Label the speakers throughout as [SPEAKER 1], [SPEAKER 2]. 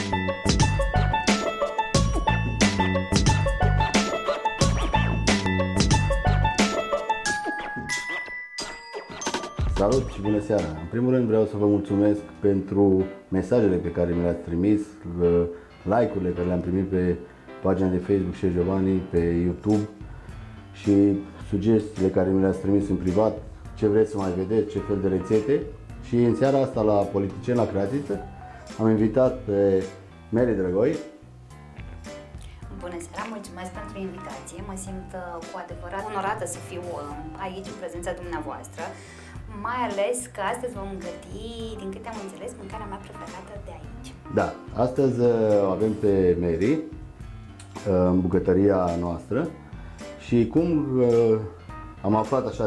[SPEAKER 1] Salut și bună seara! În primul rând vreau să vă mulțumesc pentru mesajele pe care mi le-ați trimis, like-urile care le-am primit pe pagina de Facebook Șef Giovanni, pe YouTube și sugestiile care mi le-ați trimis în privat, ce vreți să mai vedeți, ce fel de rețete. Și în seara asta la Politicieni la Creatiță am invitat pe Mary Drăgoi.
[SPEAKER 2] Bună seara, mulțumesc pentru invitație, mă simt cu adevărat onorată să fiu aici în prezența dumneavoastră, mai ales că astăzi vom găti, din câte am înțeles, mâncarea mea preferată de aici. Da,
[SPEAKER 1] astăzi avem pe Mary în bucătăria noastră și cum am aflat așa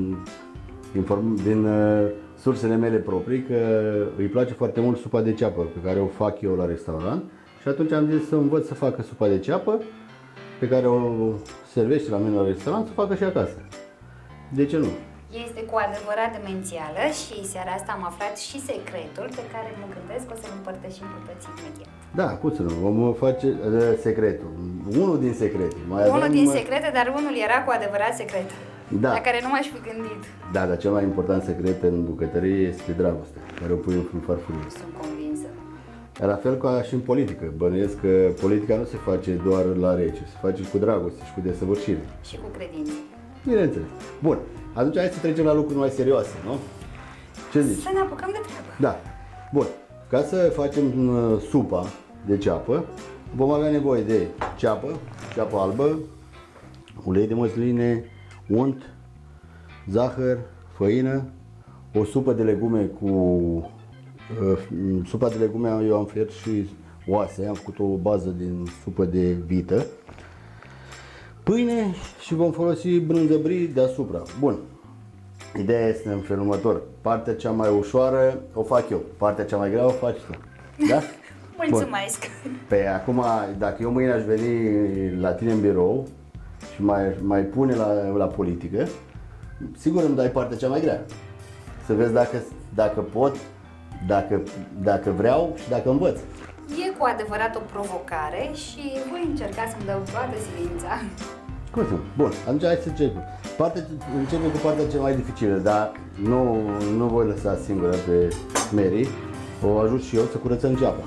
[SPEAKER 1] din sursele mele proprii că îi place foarte mult supa de ceapă pe care o fac eu la restaurant. Și atunci am zis să învăț să facă supa de ceapă pe care o servește la mine la restaurant, să facă și acasă. De ce nu?
[SPEAKER 2] Este cu adevărat demențială și seara asta am aflat și secretul pe care mă gândesc o să-l împărtășim cu toții imediat.
[SPEAKER 1] Da, cum să nu, vom face secretul, unul din secrete.
[SPEAKER 2] Unul din secrete, dar unul era cu adevărat secret, da, la care nu m-aș fi gândit.
[SPEAKER 1] Da, dar cel mai important secret în bucătărie este dragostea, care o pui în farfurie.
[SPEAKER 2] Sunt convinsă.
[SPEAKER 1] La fel ca și în politică, bănuiesc că politica nu se face doar la rece, se face și cu dragoste și cu desăvârșire.
[SPEAKER 2] Și cu credință.
[SPEAKER 1] Bineînțeles. Bun, atunci hai să trecem la lucruri mai serioase, nu? Ce zici?
[SPEAKER 2] Să ne apucăm de treabă.
[SPEAKER 1] Da. Bun, ca să facem supa de ceapă, vom avea nevoie de ceapă albă, ulei de măsline, unt, zahăr, făină, o supă de legume cu... Supa de legume eu am fiert și oase, am făcut o bază din supă de vită, pâine și vom folosi brânză brie deasupra. Bun, ideea este în felul următor, partea cea mai ușoară o fac eu, partea cea mai grea o faci tu, da?
[SPEAKER 2] Mulțumesc!
[SPEAKER 1] Pe acum, dacă eu mâine aș veni la tine în birou și mai pune la politică, sigur îmi dai partea cea mai grea, să vezi dacă pot, dacă vreau și dacă învăț.
[SPEAKER 2] E cu adevărat o provocare și voi încerca să-mi dau toată silința.
[SPEAKER 1] Cum să? Bun, atunci hai să începem. Începem cu partea cea mai dificilă, dar nu voi lăsa singură pe Mary. O ajut și eu să curățăm ceapa.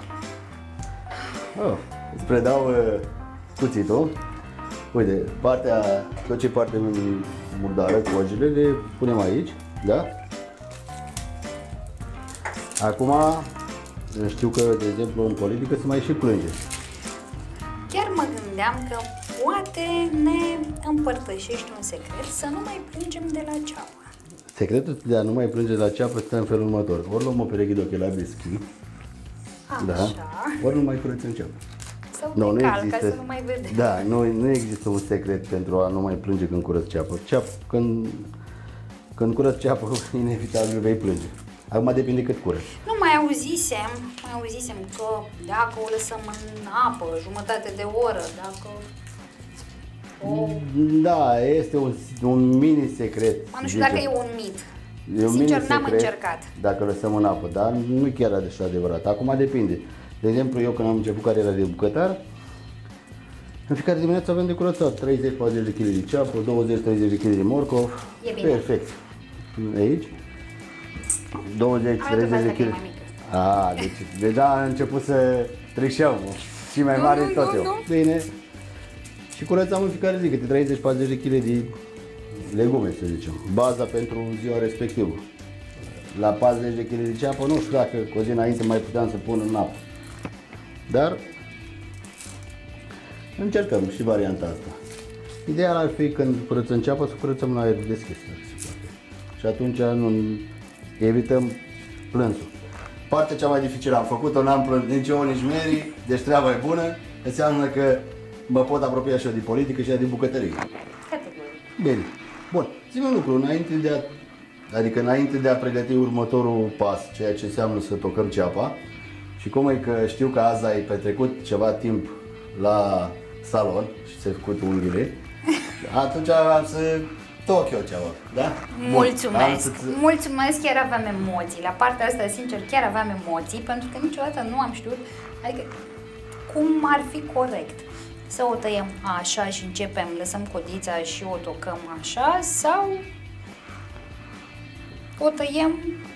[SPEAKER 1] Îți predau cuțitul. Uite, tot ce e parte murdară, cojile, le punem aici, da? Acum, știu că, de exemplu, în politică se mai și plânge.
[SPEAKER 2] Chiar mă gândeam că poate ne împărtășești un secret să nu mai plângem de la ceapă.
[SPEAKER 1] Secretul de a nu mai plânge de la ceapă stă în felul următor. Ori luăm o pereche de ochelari de schi, da, ori nu mai curățăm ceapă.
[SPEAKER 2] Sau nu există, ca să nu mai vedem.
[SPEAKER 1] Da, nu există un secret pentru a nu mai plânge când curăț ceapă. Când curăț ceapă, inevitabil vei plânge. Acum depinde cât curăț.
[SPEAKER 2] Nu, mai auzisem că dacă o lăsăm în apă jumătate de oră, dacă...
[SPEAKER 1] Da, este un mini secret.
[SPEAKER 2] Nu știu dacă e un mit. Sincer, n-am încercat.
[SPEAKER 1] Dacă lăsăm în apă, dar nu e chiar așa adevărat. Acum depinde. De exemplu, eu când am început cariera de bucătar, în fiecare dimineață avem de curățat 30-40 de kg de ceapă, 20-30 de kg de morcov.
[SPEAKER 2] E bine.
[SPEAKER 1] Perfect. Aici. 20-30 de kg. Deci deja a început să trișăm. Și mai mare tot eu. Bine. Și curățam în fiecare zi câte 30-40 de kg de legume, să zicem. Baza pentru ziua respectivă. La 40 de kg de ceapă, nu știu dacă cu o zi înainte mai puteam să pun în apă. Dar încercăm și varianta asta. Ideea ar fi când curățăm ceapă să curățăm la aer deschis. Și atunci nu evităm plânsul. Partea cea mai dificilă am făcut-o, n-am plâns nici eu, nici Mary, deci treaba e bună. Înseamnă că mă pot apropia și eu de politică și de bucătărie. Bine. Bun, zi-mi un lucru, înainte de a pregăti următorul pas, ceea ce înseamnă să tocăm ceapa, și cum e că știu că azi ai petrecut ceva timp la salon și ți-ai făcut unghiile, atunci am să Tokyo ceva, da?
[SPEAKER 2] Mulțumesc! Mulțumesc, chiar aveam emoții. La partea asta, sincer, chiar aveam emoții, pentru că niciodată nu am știut, adică, cum ar fi corect. Să o tăiem așa și începem, lăsăm codița și o tocăm așa, sau o tăiem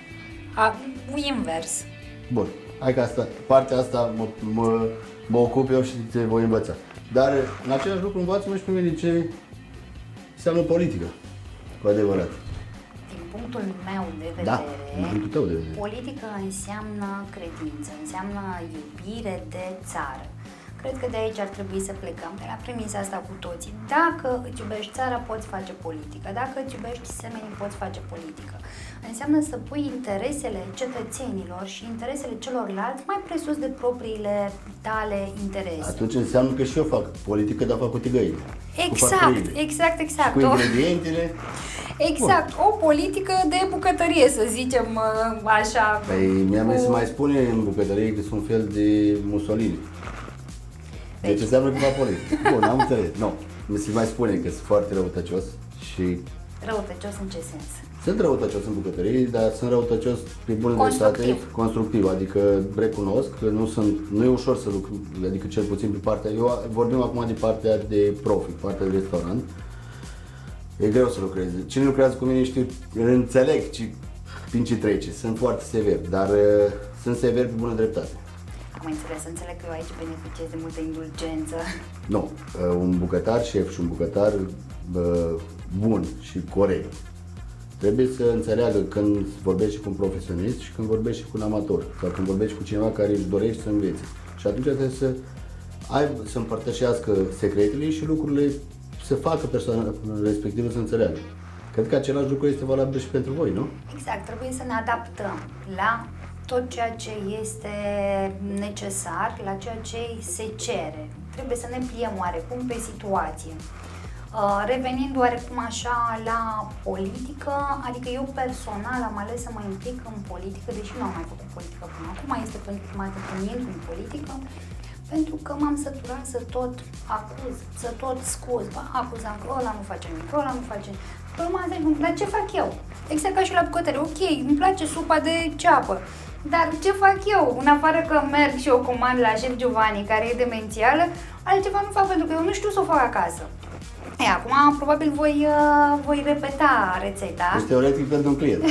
[SPEAKER 2] invers.
[SPEAKER 1] Bun, hai că partea asta mă ocup eu și te voi învăța. Dar în același lucru învață-mă și pe mine ce înseamnă politică, cu adevărat.
[SPEAKER 2] Din punctul meu de vedere,
[SPEAKER 1] Da, din punctul tău de vedere.
[SPEAKER 2] politica înseamnă credință, înseamnă iubire de țară. Cred că de aici ar trebui să plecăm, de la premisa asta cu toții. Dacă îți iubești țara, poți face politică. Dacă îți iubești semenii, poți face politică. Înseamnă să pui interesele cetățenilor și interesele celorlalți mai presus de propriile tale interese.
[SPEAKER 1] Atunci înseamnă că și eu fac politică, dar fac cu tigăile.
[SPEAKER 2] Exact.
[SPEAKER 1] Cu ingredientele.
[SPEAKER 2] Exact, o politică de bucătărie, să zicem așa.
[SPEAKER 1] Păi mi se mai spune în bucătărie că sunt un fel de Mussolini. Deci înseamnă ceva politic. Bun, am înțeles. Nu, mi se mai spune că sunt foarte răutăcios și...
[SPEAKER 2] Răutăcios în ce sens?
[SPEAKER 1] Sunt răutăcios în bucătărie, dar sunt răutăcios pe bună dreptate, constructiv, adică recunosc că nu e ușor să lucru, adică cel puțin pe partea, eu vorbim acum de partea de profi, partea de restaurant, e greu să lucrezi. Cine lucrează cu mine știu, înțeleg prin ce trece, sunt foarte sever, dar sunt sever pe bună dreptate.
[SPEAKER 2] Am înțeleg că eu aici beneficiez de multă indulgență.
[SPEAKER 1] Nu, un bucătar șef și un bucătar bun și corect trebuie să înțeleagă când vorbești cu un profesionist și când vorbești cu un amator sau când vorbești cu cineva care își dorește să învețe. Și atunci trebuie să împărtășească secretele și lucrurile să facă persoana respectivă să înțeleagă. Cred că același lucru este valabil și pentru voi, nu?
[SPEAKER 2] Exact, trebuie să ne adaptăm la tot ceea ce este necesar, la ceea ce se cere. Trebuie să ne pliem oarecum pe situație. Revenind oarecum așa la politică, adică eu personal am ales să mă implic în politică, deși nu am mai făcut politică până acum, este pentru prima dată când intru în politică, pentru că m-am săturat să tot acuz, să tot scuz, acuzam că ăla nu face nimic, ăla nu face nimic. Dar ce fac eu? Exact ca și la bucătărie, ok, îmi place supa de ceapă, dar ce fac eu? În afară că merg și o comand la șef Giovanni, care e demențială, altceva nu fac pentru că eu nu știu să o fac acasă. Acum probabil voi repeta rețeta.
[SPEAKER 1] Deci teoretic pentru un client.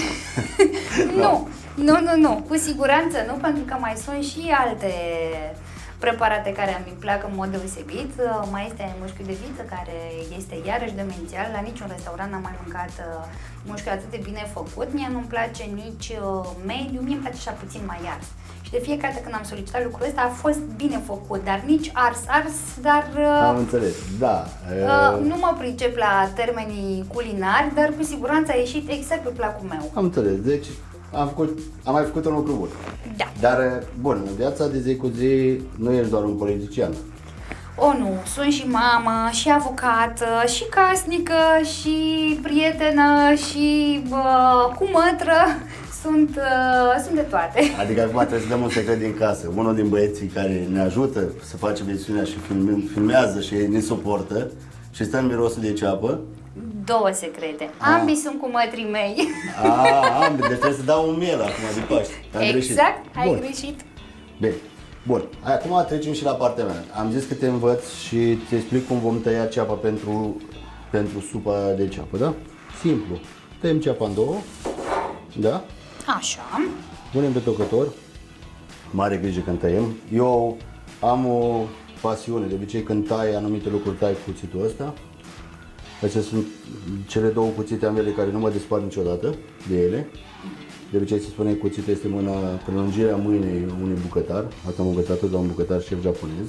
[SPEAKER 2] Nu, cu siguranță nu, pentru că mai sunt și alte preparate care îmi plac în mod deosebit. Mai este mușchiul de viță, care este iarăși demențial. La niciun restaurant n-am mai mâncat mușchiul atât de bine făcut. Mie nu-mi place nici mediu, mie îmi place așa puțin mai ars. Și de fiecare dată când am solicitat lucrul ăsta a fost bine făcut, dar nici ars, dar...
[SPEAKER 1] Am înțeles, da.
[SPEAKER 2] Nu mă pricep la termenii culinari, dar cu siguranță a ieșit exact pe placul meu.
[SPEAKER 1] Am înțeles, deci am mai făcut un lucru bun.
[SPEAKER 2] Da.
[SPEAKER 1] Dar, bun, în viața de zi cu zi nu ești doar un politician.
[SPEAKER 2] Nu, sunt și mamă, și avocată, și casnică, și prietenă, și cu mătră. Sunt de toate.
[SPEAKER 1] Adică acum trebuie să dăm un secret din casă. Unul din băieții care ne ajută să facem emisiunea și filmează și ne suportă și stă în mirosul de ceapă.
[SPEAKER 2] Două secrete. Ambii sunt cu mătrii mei.
[SPEAKER 1] Ambii, deci trebuie să dau un miel acum de Paște.
[SPEAKER 2] Exact, ai greșit.
[SPEAKER 1] Bine. Bun, acum trecem și la partea mea. Am zis că te învăț și îți explic cum vom tăia ceapa pentru supa de ceapă, da? Simplu. Tăiem ceapa în două, da?
[SPEAKER 2] Așa.
[SPEAKER 1] Punem pe tocător. Mare grijă când tăiem. Eu am o pasiune, de obicei când tai anumite lucruri, tai cu cuțitul ăsta. Astea sunt cele două cuțite ambele care nu mă dispar niciodată de ele. De obicei se spune că cuțitul este prelungirea mâinii unui bucătar. Asta am învățat de un bucătar șef japonez.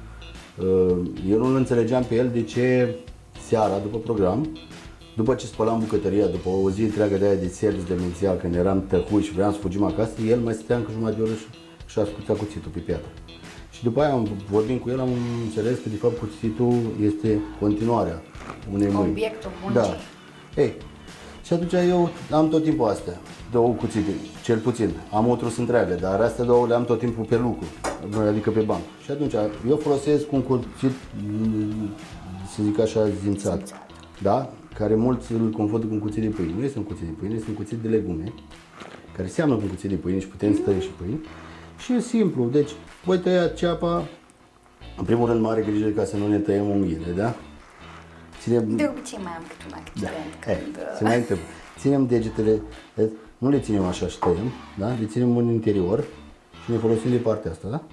[SPEAKER 1] Eu nu-l înțelegeam pe el de ce seara, după program, după ce spălam bucătăria, după o zi întreagă de aia de service demențial, când eram tăhui și vreau să fugim acasă, el mai stătea încă jumătate de oră și asculta cuțitul pe piatră. Și după aia, vorbind cu el, am înțeles că de fapt cuțitul este continuarea unei mâini.
[SPEAKER 2] Obiectul muncii.
[SPEAKER 1] Da. Ei, și atunci eu am tot timpul astea, două cuțite, cel puțin. Am o trus întreagă, dar astea două le am tot timpul pe lucru, adică pe banc. Și atunci eu folosesc un cuțit, să zic așa, zințat. Da? care mulți îl confundă cu un cuțit de pâine. Nu este un cuțit de pâine, este un cuțit de legume, care seamănă cu un cuțit de pâine și putem să tăiem și pâine. Și e simplu, deci voi tăia ceapa, în primul rând mare grijă ca să nu ne tăiem unghiile, da?
[SPEAKER 2] De obicei mai am câte un accident când...
[SPEAKER 1] Se mai întâmplă. Ținem degetele, nu le ținem așa și tăiem, da? Le ținem în interior și ne folosim de partea asta, da?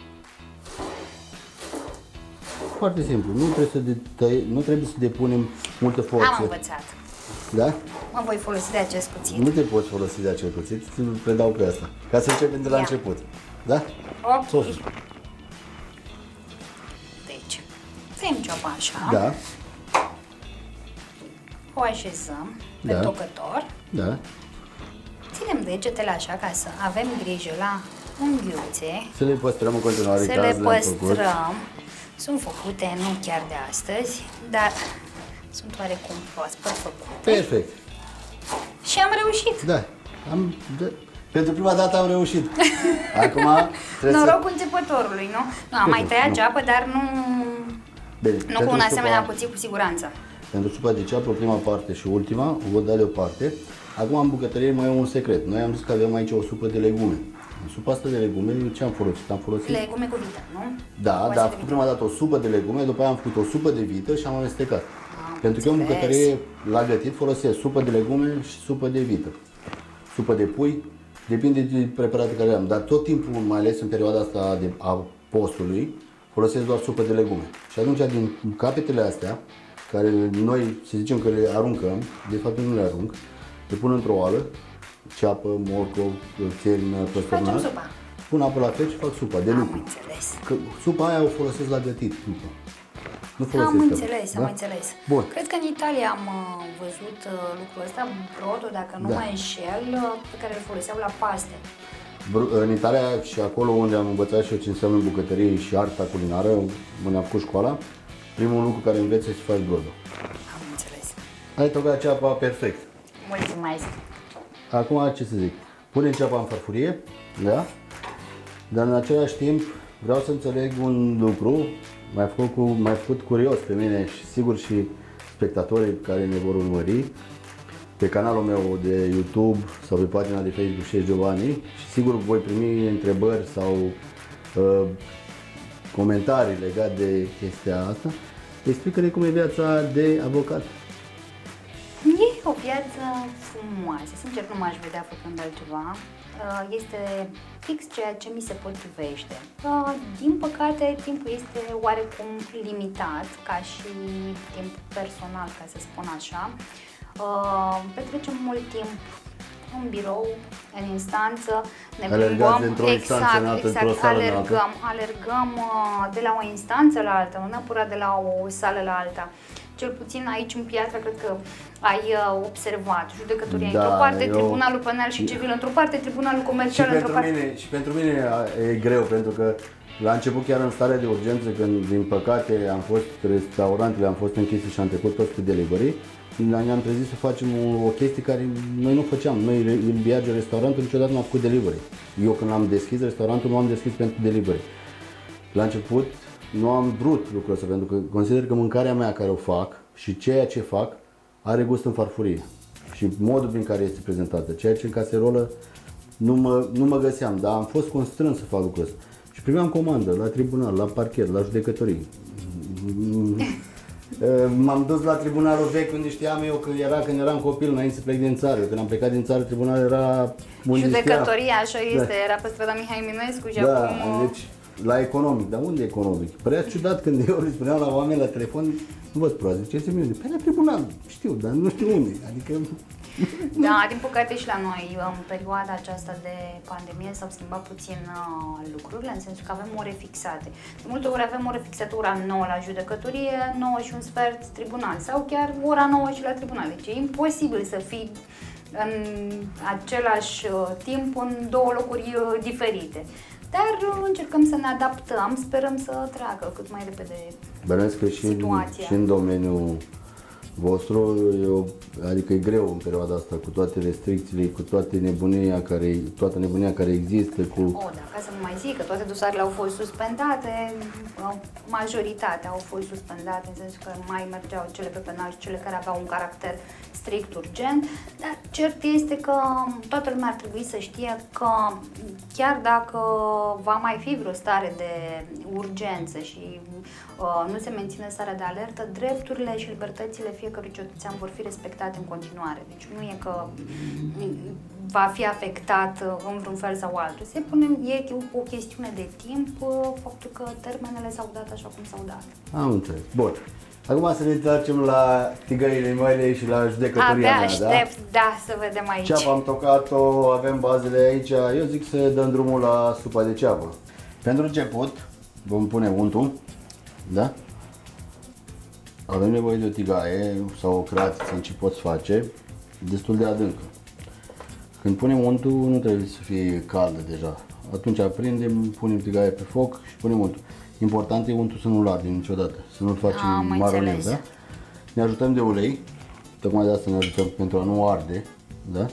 [SPEAKER 1] Foarte simplu, nu trebuie să depunem multă forță.
[SPEAKER 2] Am învățat.
[SPEAKER 1] Da?
[SPEAKER 2] Mă voi folosi de acest cuțit.
[SPEAKER 1] Nu te poți folosi de acel cuțit, îl predau pe asta. Ca să începem de la început. Da?
[SPEAKER 2] Ok.
[SPEAKER 1] Sus.
[SPEAKER 2] Deci, tăiem cioapa așa.
[SPEAKER 1] Da.
[SPEAKER 2] O așezăm pe
[SPEAKER 1] Da.
[SPEAKER 2] tocător.
[SPEAKER 1] Da.
[SPEAKER 2] Ținem degetele așa ca să avem grijă la unghiuțe.
[SPEAKER 1] Să le păstrăm în continuare,
[SPEAKER 2] Să
[SPEAKER 1] ca
[SPEAKER 2] le
[SPEAKER 1] le-am făcut.
[SPEAKER 2] păstrăm. Sunt făcute, nu chiar de astăzi, dar sunt oarecum proaspăt făcute.
[SPEAKER 1] Perfect.
[SPEAKER 2] Și am reușit.
[SPEAKER 1] Da. Pentru prima dată am reușit. Acum trebuie
[SPEAKER 2] Norocul începătorului, nu? Nu, am mai tăiat ceapă, dar nu,
[SPEAKER 1] Bine,
[SPEAKER 2] nu
[SPEAKER 1] pentru
[SPEAKER 2] cu un
[SPEAKER 1] supa-
[SPEAKER 2] asemenea cuțit cu siguranță.
[SPEAKER 1] Pentru supa de ceapă, prima parte și ultima, o vă da deoparte. Acum în bucătărie mai e un secret. Noi am zis că avem aici o supă de legume. În supa asta de legume, ce am folosit? Am folosit...
[SPEAKER 2] Legume cu vită, nu?
[SPEAKER 1] Da,
[SPEAKER 2] Oase
[SPEAKER 1] dar am
[SPEAKER 2] de
[SPEAKER 1] făcut
[SPEAKER 2] vită.
[SPEAKER 1] prima dată o supă de legume, după aia am făcut o supă de vită și am amestecat. Pentru că eu în
[SPEAKER 2] înțeles.
[SPEAKER 1] bucătărie, la gătit, folosesc supă de legume și supă de vită. Supă de pui, depinde de preparatul care am. Dar tot timpul, mai ales în perioada asta a postului, folosesc doar supă de legume. Și atunci, din capetele astea, care noi, să zicem că le aruncăm, de fapt eu nu le arunc, le pun într-o oală, ceapă, morcov, țelină,
[SPEAKER 2] Facem
[SPEAKER 1] păstărnac,
[SPEAKER 2] supa.
[SPEAKER 1] pun apă la fel și fac supa de
[SPEAKER 2] Am
[SPEAKER 1] lucru.
[SPEAKER 2] înțeles.
[SPEAKER 1] Că supa aia o folosesc la gătit după. Nu folosesc
[SPEAKER 2] Am
[SPEAKER 1] apă.
[SPEAKER 2] înțeles,
[SPEAKER 1] Da?
[SPEAKER 2] am înțeles.
[SPEAKER 1] Bun.
[SPEAKER 2] Cred că în Italia am văzut lucrul ăsta, brodo, dacă nu
[SPEAKER 1] Da.
[SPEAKER 2] mă înșel, pe care îl foloseau la paste.
[SPEAKER 1] În Italia și acolo unde am învățat și eu ce înseamnă bucătărie și arta culinară, unde am făcut școala, primul lucru care înveți este să faci brodo.
[SPEAKER 2] Am înțeles.
[SPEAKER 1] Ai tocat ceapa perfect.
[SPEAKER 2] Mulțumesc.
[SPEAKER 1] Acum ce să zic, punem ceapa în farfurie, da? Dar în același timp vreau să înțeleg un lucru, m-ai făcut curios pe mine și sigur și spectatorii care ne vor urmări pe canalul meu de YouTube sau pe pagina de Facebook Șef Giovanni și sigur voi primi întrebări sau comentarii legate de chestia asta. Explică-ne cum e viața de avocat.
[SPEAKER 2] E o viață frumoasă. Sincer, nu m-aș vedea făcând altceva. Este fix ceea ce mi se potrivește. Din păcate, timpul este oarecum limitat, ca și timp personal, ca să spun așa. Petrecem mult timp în birou, în instanță, ne
[SPEAKER 1] Alergați
[SPEAKER 2] plimbăm,
[SPEAKER 1] dintr-o instanță în alta, într-o sală în alta.
[SPEAKER 2] alergăm de la o instanță la alta, nu neapărat de la o sală la alta. Cel puțin aici în Piatra, cred că ai observat, judecătoria într-o parte, tribunalul penal și civil într-o parte, tribunalul comercial într-o parte.
[SPEAKER 1] Și pentru mine e greu, pentru că la început chiar în stare de urgență, când din păcate restaurantele am fost închise și am trecut toți pe delivery, ne-am trezit să facem o chestie care noi nu făceam. Noi în Biagio restaurantul niciodată nu am făcut delivery. Eu când am deschis restaurantul nu am deschis pentru delivery. La început nu am vrut lucrul ăsta pentru că consider că mâncarea mea care o fac și ceea ce fac are gust în farfurie. Și modul prin care este prezentată, ceea ce în caserolă nu mă găseam, dar am fost constrâns să fac lucrul ăsta. Și primeam comandă la tribunal, la parchet, la judecătorii. M-am dus la tribunalul vechi unde știam eu când eram copil, înainte să plec din țară. Când am plecat din țară, tribunalul era unde
[SPEAKER 2] Judecătoria, așa este,
[SPEAKER 1] Da.
[SPEAKER 2] era pe strada Mihai Eminescu și
[SPEAKER 1] Da,
[SPEAKER 2] acum...
[SPEAKER 1] deci la economic. Dar unde economic? Părea ciudat când eu le spuneam la oameni la telefon, nu văd prost, ziceți mi pe la tribunal, știu, dar nu știu unde. Adică...
[SPEAKER 2] Da, din păcate și la noi, în perioada aceasta de pandemie s-au schimbat puțin lucrurile, în sensul că avem ore fixate. De multe ori avem ore fixate ora 9 la judecătorie, 9 și un sfert tribunal sau chiar ora 9 și la tribunal. Deci e imposibil să fii în același timp în două locuri diferite. Dar încercăm să ne adaptăm, sperăm să treacă cât mai repede
[SPEAKER 1] Bănuiesc că și
[SPEAKER 2] situația.
[SPEAKER 1] în domeniul vostru, adică e greu în perioada asta cu toate restricțiile, cu toată nebunia care există, cu...
[SPEAKER 2] Da, ca să nu mai zic că toate dosarele au fost suspendate, majoritatea au fost suspendate, în sensul că mai mergeau cele pe penal și cele care aveau un caracter strict urgent, dar cert este că toată lumea ar trebui să știe că chiar dacă va mai fi vreo stare de urgență și nu se menține starea de alertă, drepturile și libertățile fiecărui cetățean vor fi respectate în continuare. Deci nu e că va fi afectat în vreun fel sau altul. E o chestiune de timp, faptul că termenele s-au dat așa cum s-au dat.
[SPEAKER 1] Am înțeles. Bun. Acum să ne întoarcem la tigăile mele și la judecătoria mea,
[SPEAKER 2] aștept, da, să vedem aici.
[SPEAKER 1] Ceapa am tocat-o, avem bazele aici. Eu zic să dăm drumul la supa de ceapă. Pentru început vom pune untul, da? Avem nevoie de o tigaie sau o cratiță, în ce poți face, destul de adâncă. Când punem untul, nu trebuie să fie caldă deja. Atunci aprindem, punem tigaie pe foc și punem untul. Important e untul să nu-l ardem niciodată, să nu-l facem maroniu, da? Ne ajutăm de ulei, tocmai de asta ne ajutăm pentru a nu arde, da?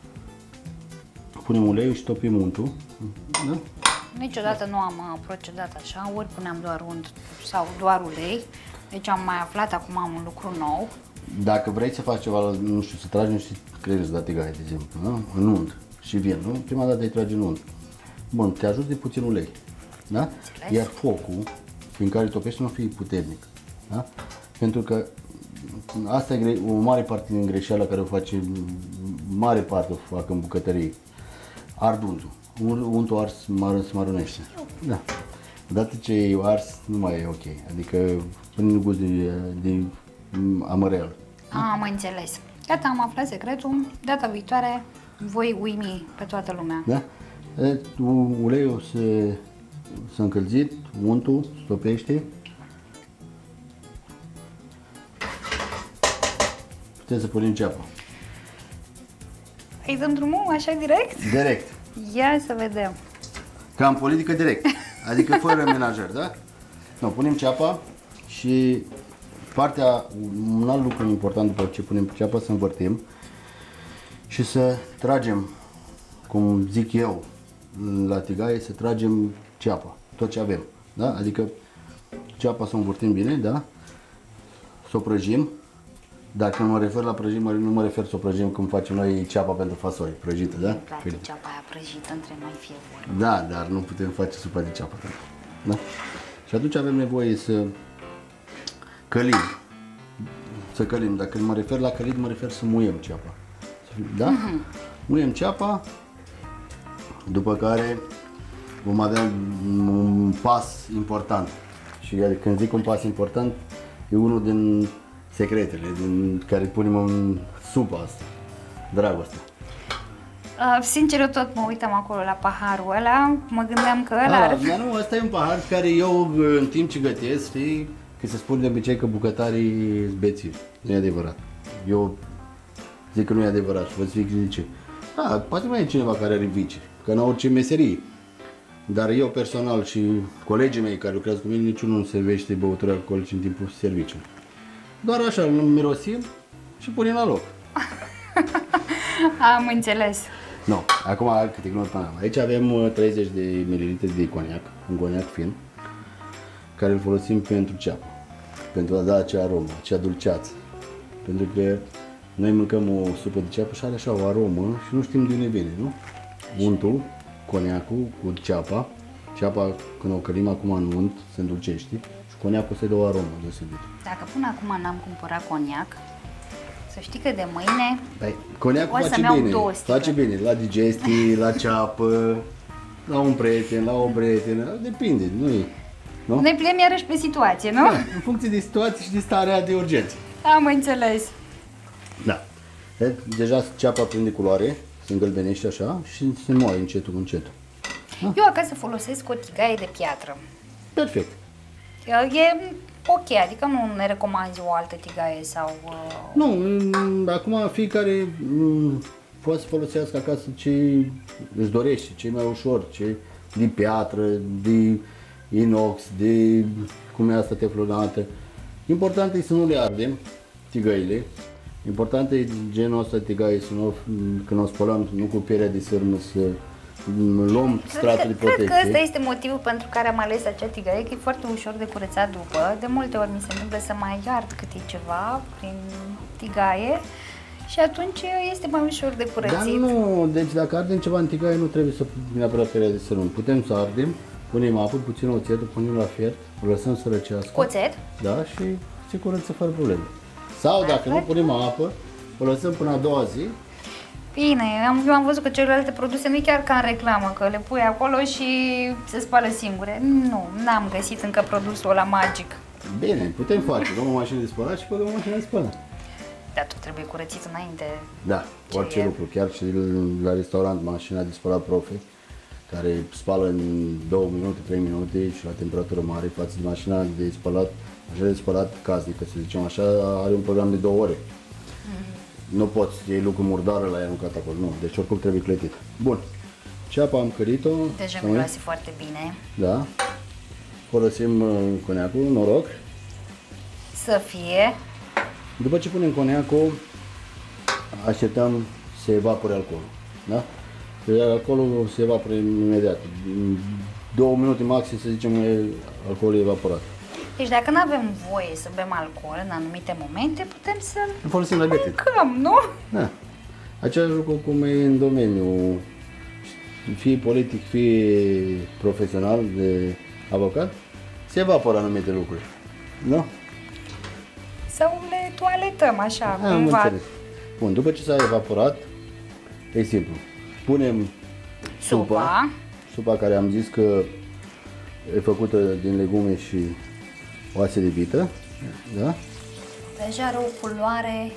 [SPEAKER 1] Punem uleiul și topim untul, da?
[SPEAKER 2] Niciodată nu am procedat așa, ori puneam doar unt sau doar ulei, deci am mai aflat acum un lucru nou.
[SPEAKER 1] Dacă vrei să faci ceva, nu știu, să tragi niște creveți la tigaie, de exemplu, da? În unt și vin, nu? Prima dată îi tragi în unt. Bun, te ajuți de puțin ulei, da? Iar focul prin care topești nu fie puternic, da? Pentru că asta e o mare parte din greșeala care o face, mare parte o fac în bucătărie. Ard untul. Untul ars se maronește. Da. Odată ce e ars, nu mai e ok. Adică prin gust de amărel.
[SPEAKER 2] Am înțeles. Gata, am aflat secretul. Data viitoare voi uimi pe toată lumea.
[SPEAKER 1] Da? Uleiul s-a încălzit, untul se topește. Putem să punem ceapă.
[SPEAKER 2] Îi dăm drumul așa direct?
[SPEAKER 1] Direct.
[SPEAKER 2] Ia să vedem.
[SPEAKER 1] Ca în politică direct. Adică fără menajări, da? No, punem ceapa și un alt lucru important după ce punem ceapa, să învârtim și să tragem, cum zic eu, la tigaie, să tragem ceapa, tot ce avem, da? Adică ceapa să o învârtim bine, da? Să o prăjim, dar când mă refer la prăjim, nu mă refer să o prăjim cum facem noi ceapa pentru fasole, prăjită, da?
[SPEAKER 2] Îmi place ceapa aia prăjită între noi fie vorba.
[SPEAKER 1] Da, dar nu putem face supa de ceapă, da? Și atunci avem nevoie să călim. Să călim, dar când mă refer la călit, mă refer să muiem ceapa. Da? Muiem ceapa, după care vom avea un pas important. Și când zic un pas important, e unul din secretele din care punem în supa asta. Dragostea.
[SPEAKER 2] Sincer, eu tot mă uitam acolo la paharul ăla, mă gândeam că ăla ar fi...
[SPEAKER 1] Nu, ăsta e un pahar care eu, în timp ce gătesc, știi, că se spune de obicei că bucătarii sunt bețivi. Nu e adevărat. Eu zic că nu e adevărat și vă zic de ce. Da, poate mai e cineva care are vicii, că în orice meserie. Dar eu personal și colegii mei care lucrează cu mine, niciunul nu servește băuturi alcoolice în timpul serviciului. Doar așa, îl mirosim și punem la loc.
[SPEAKER 2] Am înțeles.
[SPEAKER 1] Nu, acum câte glumă până aici avem 30 de ml de coniac, un coniac fin, care îl folosim pentru ceapă, pentru a da acea aromă, acea dulceață. Pentru că noi mâncăm o supă de ceapă și are așa o aromă și nu știm de unde vine, nu? Untul, coniacul cu ceapa, ceapa când o călim acum în unt se îndulcește și coniacul se dă o aromă deosebită.
[SPEAKER 2] Dacă până acum n-am cumpărat coniac, să știi că de mâine
[SPEAKER 1] coniacul face bine la digestii, la ceapă, la un prieten, la o prietenă, depinde, nu?
[SPEAKER 2] Ne pliem iarăși pe situație, nu?
[SPEAKER 1] Da, în funcție de situație și de starea de urgență.
[SPEAKER 2] Am înțeles.
[SPEAKER 1] Da. Deja ceapa prinde culoare, se îngălbenește așa și se moaie încetul cu încetul. Da?
[SPEAKER 2] Eu acasă folosesc o tigaie de piatră.
[SPEAKER 1] Perfect.
[SPEAKER 2] E ok, adică nu ne recomanzi o altă tigaie sau...
[SPEAKER 1] Nu, acum fiecare poate să folosească acasă ce își dorește, ce e mai ușor, ce de piatră, de inox, de cum e asta teflonată. Important e să nu le ardem tigăile. Important e genul ăsta de tigaie, să nu, când o spălăm, nu cu pielea de sârmă, să luăm stratul de protecție.
[SPEAKER 2] Cred că ăsta este motivul pentru care am ales acea tigaie, că e foarte ușor de curățat după. De multe ori mi se întâmplă să mai ard câte ceva prin tigaie și atunci este mai ușor de curățit.
[SPEAKER 1] Dar nu, deci dacă ardem ceva în tigaie, nu trebuie să neapărat pielea de sârmă. Putem să ardem, punem apă, puțin oțet, punem la fiert, o lăsăm să răcească.
[SPEAKER 2] Oțet?
[SPEAKER 1] Da, și se curăță fără probleme. Sau dacă nu punem apă, o lăsăm până a doua zi.
[SPEAKER 2] Bine, eu am văzut că celelalte produse nu e chiar ca în reclamă, că le pui acolo și se spală singure. Nu, n-am găsit încă produsul ăla magic.
[SPEAKER 1] Bine, putem face, luăm o mașină de spălat și băgăm o mașină de spălat.
[SPEAKER 2] Dar tot trebuie curățit înainte.
[SPEAKER 1] Da, orice lucru, chiar și la restaurant, mașina de spălat profe, care spală în 2 minute, 3 minute și la temperatură mare față de mașina de spălat casnică, să zicem așa, are un program de 2 ore. Nu poți iei lucru murdară la ea aruncat acolo, nu, deci oricum trebuie clătit. Bun, ceapa am cărit-o.
[SPEAKER 2] Deja miroase foarte bine.
[SPEAKER 1] Da, folosim coniacul, noroc.
[SPEAKER 2] Să fie.
[SPEAKER 1] După ce punem coniacul, așteptăm să evapore alcoolul, da? Alcoolul se evapore imediat, 2 minute maxim, să zicem, alcoolul e evaporat.
[SPEAKER 2] Deci dacă nu avem voie să bem alcool în anumite momente, putem să-l
[SPEAKER 1] Folosim la gătit.
[SPEAKER 2] mâncăm, nu?
[SPEAKER 1] Da. Același lucru cum e în domeniu, fie politic, fie profesional de avocat, se evaporă anumite lucruri, nu?
[SPEAKER 2] Sau le toaletăm așa,
[SPEAKER 1] Am
[SPEAKER 2] cumva.
[SPEAKER 1] înțeles. Bun, după ce s-a evaporat, e simplu. Punem supa care am zis că e făcută din legume și oase de vită, da?
[SPEAKER 2] Deja are o culoare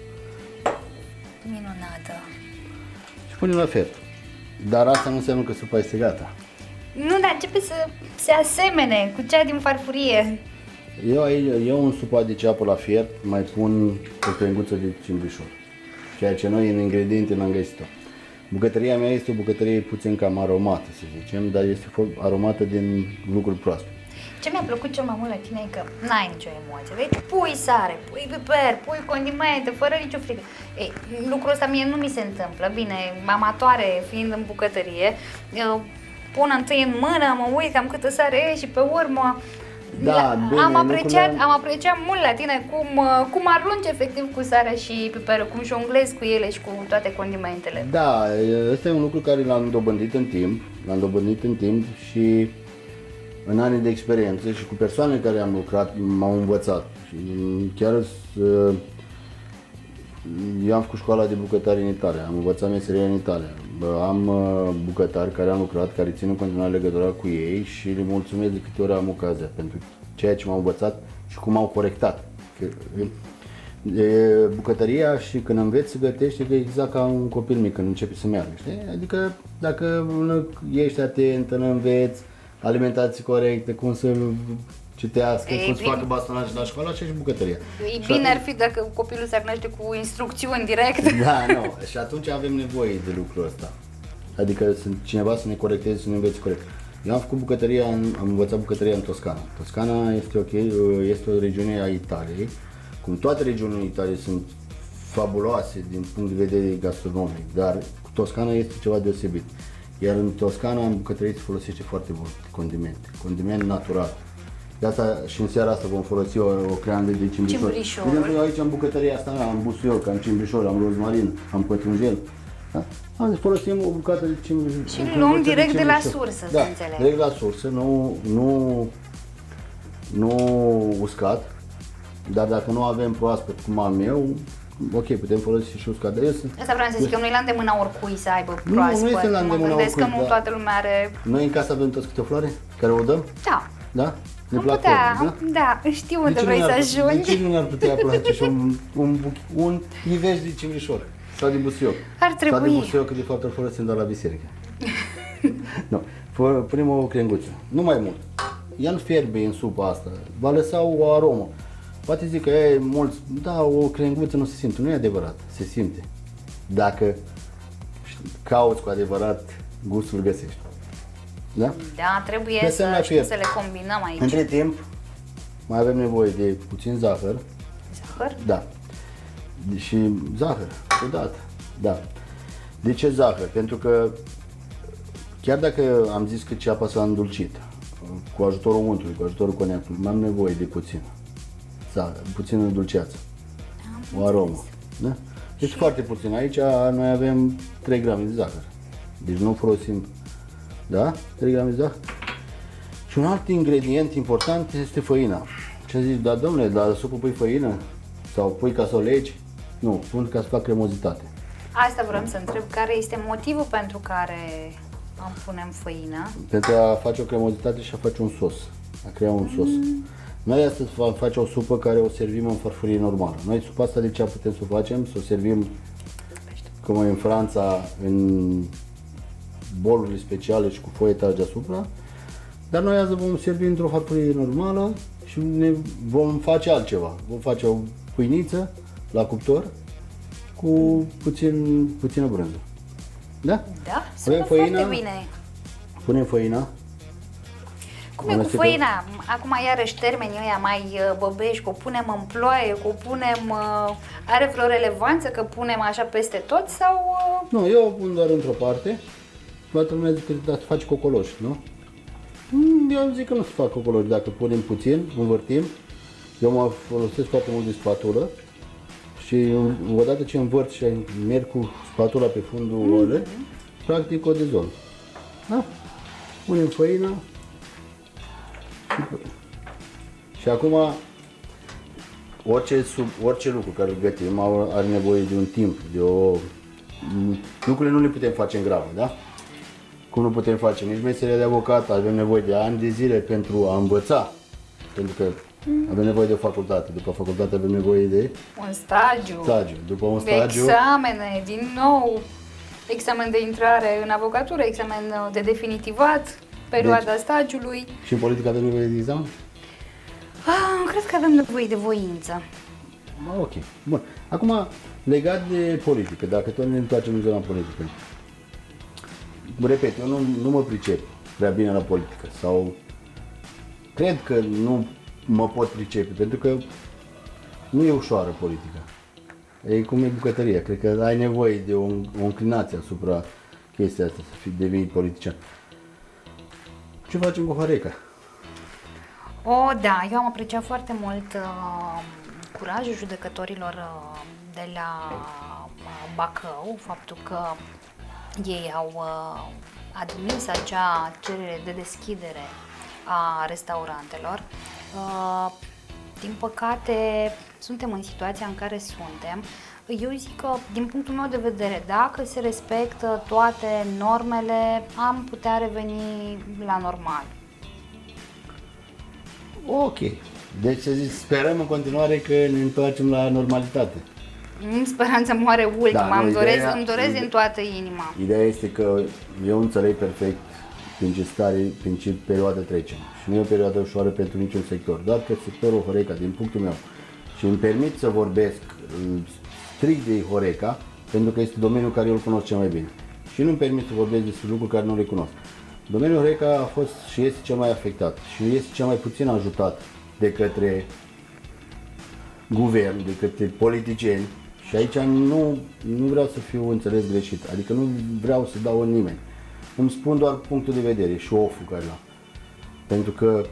[SPEAKER 2] minunată.
[SPEAKER 1] Și punem la fiert. Dar asta nu înseamnă că supa este gata.
[SPEAKER 2] Nu, dar începe să se asemene cu cea din farfurie.
[SPEAKER 1] Eu în supa de ceapă la fiert mai pun o crenguță de cimbrișor. Ceea ce noi în ingrediente n-am găsit-o. Bucătăria mea este o bucătărie puțin cam aromată, să zicem, dar este aromată din lucruri proaspete.
[SPEAKER 2] Ce mi-a plăcut cel mai mult la tine e că n-ai nicio emoție. Deci pui sare, pui piper, pui condimente, fără nicio frică. Ei, lucrul ăsta mie nu mi se întâmplă. Bine, amatoare fiind în bucătărie, eu pun întâi în mână, mă uit cam câtă sare e și pe urmă...
[SPEAKER 1] Da, bine,
[SPEAKER 2] am apreciat mult la tine cum arunci efectiv cu sarea și piperul, cum jonglezi cu ele și cu toate condimentele.
[SPEAKER 1] Da, ăsta e un lucru care l-am dobândit în timp, și în ani de experiență și cu persoane care am lucrat m-au învățat. Și chiar eu am făcut școala de bucătari în Italia, am învățat meseria în Italia. Am bucătari care am lucrat, care țin în continuare legătura cu ei și le mulțumesc de câte ori am ocazia pentru ceea ce m-au învățat și cum m-au corectat. Bucătăria și când înveți să gătești e exact ca un copil mic când începe să meargă, știi? Adică dacă ești atent, înveți alimentație corectă, cum să citească, cum să facă bastonaje la școală, așa și bucătăria.
[SPEAKER 2] Bine ar fi dacă copilul se naște cu instrucțiuni direct.
[SPEAKER 1] Da, nu. Și atunci avem nevoie de lucrul ăsta. Adică cineva să ne corecteze, să ne învețe corect. Eu am făcut bucătăria, am învățat bucătăria în Toscana. Toscana este ok, este o regiune a Italiei. Cum toate regiunile Italiei sunt fabuloase din punct de vedere gastronomic, dar Toscana este ceva deosebit. Iar în Toscana, în bucătărie, se folosește foarte mult condiment natural. De asta și în seara asta vom folosi o creandă de cimbrișor. Bine, eu aici în bucătăria asta am busuioc, am cimbrișor, am rozmarin, am pătrunjel. Da? Folosim o bucată de cimbrișor.
[SPEAKER 2] Și luăm direct de la sursă, să înțeleg.
[SPEAKER 1] Direct la sursă, nu uscat, dar dacă nu avem proaspăt cum am eu, ok, putem folosi și uscat.
[SPEAKER 2] Asta vreau să zic, că nu e la îndemâna oricui să aibă proaspăt.
[SPEAKER 1] Nu este la îndemâna oricui,
[SPEAKER 2] că nu toată lumea are...
[SPEAKER 1] Noi în casă avem toți câte o floare care o dăm?
[SPEAKER 2] Da.
[SPEAKER 1] Da? Ne
[SPEAKER 2] Am
[SPEAKER 1] plac
[SPEAKER 2] putea,
[SPEAKER 1] flori,
[SPEAKER 2] da? Da, știu unde vrei să ajungi.
[SPEAKER 1] De ce nu ne-ar putea place și un ivej de cimbrișor sau de busuioc?
[SPEAKER 2] Ar trebui.
[SPEAKER 1] Sau de busuioc, că de fapt îl folosim doar la biserică. Nu. Punem o crenguță, nu mai mult. Ea nu fierbe în supa asta, va lăsa o aromă. Poate zic că e mulți, da, o crenguță nu se simte, nu e adevărat, se simte. Dacă cauți cu adevărat, gustul găsești. Da?
[SPEAKER 2] Da, trebuie să știm să le combinăm aici.
[SPEAKER 1] Între timp, mai avem nevoie de puțin zahăr.
[SPEAKER 2] Zahăr?
[SPEAKER 1] Da. Și zahăr, odată. Da. De ce zahăr? Pentru că chiar dacă am zis că ceapa s-a îndulcit, cu ajutorul untului, cu ajutorul coniacului, mai am nevoie de puțin. Puțin îndulceață. O aromă. Da? Deci foarte puțin. Aici noi avem 3 grame de zahăr. Deci nu folosim, da? 3 grame de zahăr. Și un alt ingredient important este făina. Ce zici, da domnule, dar supă pui făină? Sau pui ca să o legi? Nu, pun ca să fac cremozitate.
[SPEAKER 2] Asta vreau să întreb, care este motivul pentru care punem făină?
[SPEAKER 1] Pentru a face o cremozitate și a face un sos, a crea un sos. Noi astăzi vom face o supă care o servim în farfurie normală. Noi supa asta de ce putem să o facem? Să o servim, cum e în Franța, în bolurile speciale și cu foietaj deasupra. Dar noi azi vom servi într-o farfurie normală și ne vom face altceva. Vom face o pâiniță la cuptor cu puțină brânză. Da?
[SPEAKER 2] Da, sună foarte bine.
[SPEAKER 1] Punem făina.
[SPEAKER 2] Cum e cu făina? Acum iarăși termenii ăia mai băbești, că o punem în ploaie, că o punem... Are vreo relevanță că punem așa peste tot sau...
[SPEAKER 1] Nu, eu o pun doar într-o parte. Toată lumea zice că se face cocoloși, nu? Eu zic că nu se fac cocoloși. Dacă punem puțin, învârtim. Eu mă folosesc foarte mult de spatulă. Și odată ce învârt și merg cu spatula pe fundul ouăle, practic o dezolv. Da? Punem făina. Și acum orice lucru care îl gătim are nevoie de un timp, lucrurile nu le putem face în grabă, da? Cum nu putem face nici meseria de avocat, avem nevoie de ani de zile pentru a învăța, pentru că avem nevoie de o facultate, după facultate avem nevoie de
[SPEAKER 2] un stagiu,
[SPEAKER 1] după un stagiu,
[SPEAKER 2] examene, din nou, examen de intrare în avocatură, examen de definitivat, perioada stagiului.
[SPEAKER 1] Și în politică avem nevoie de examen?
[SPEAKER 2] Cred că avem nevoie de voință.
[SPEAKER 1] Ok, bun. Acum, legat de politică, dacă tot ne întoarcem în zona politică, repet, eu nu mă pricep prea bine la politică sau cred că nu mă pot pricepe, pentru că nu e ușoară politica. E cum e bucătăria, cred că ai nevoie de o înclinație asupra chestia asta, să fii devenit politician. Ce facem cu Horeca?
[SPEAKER 2] Da, eu am apreciat foarte mult curajul judecătorilor de la Bacău, faptul că ei au admis acea cerere de deschidere a restaurantelor. Din păcate, suntem în situația în care suntem. Eu zic că, din punctul meu de vedere, dacă se respectă toate normele, am putea reveni la normal.
[SPEAKER 1] Ok. Deci să zic, sperăm în continuare că ne întoarcem la normalitate.
[SPEAKER 2] Speranța moare ultima,
[SPEAKER 1] Da,
[SPEAKER 2] îmi doresc din toată inima.
[SPEAKER 1] Ideea este că eu înțeleg perfect prin ce perioadă trecem. Și nu e o perioadă ușoară pentru niciun sector, doar că sectorul Horeca, din punctul meu, și îmi permit să vorbesc strict de Horeca, pentru că este domeniul care eu îl cunosc cel mai bine. Și nu-mi permit să vorbesc despre lucruri care nu le cunosc. Domeniul Horeca a fost și este cel mai afectat și este cel mai puțin ajutat de către guvern, de către politicieni. Și aici nu vreau să fiu înțeles greșit, adică nu vreau să dau în nimeni. Îmi spun doar punctul de vedere și oful care l-am. Pentru că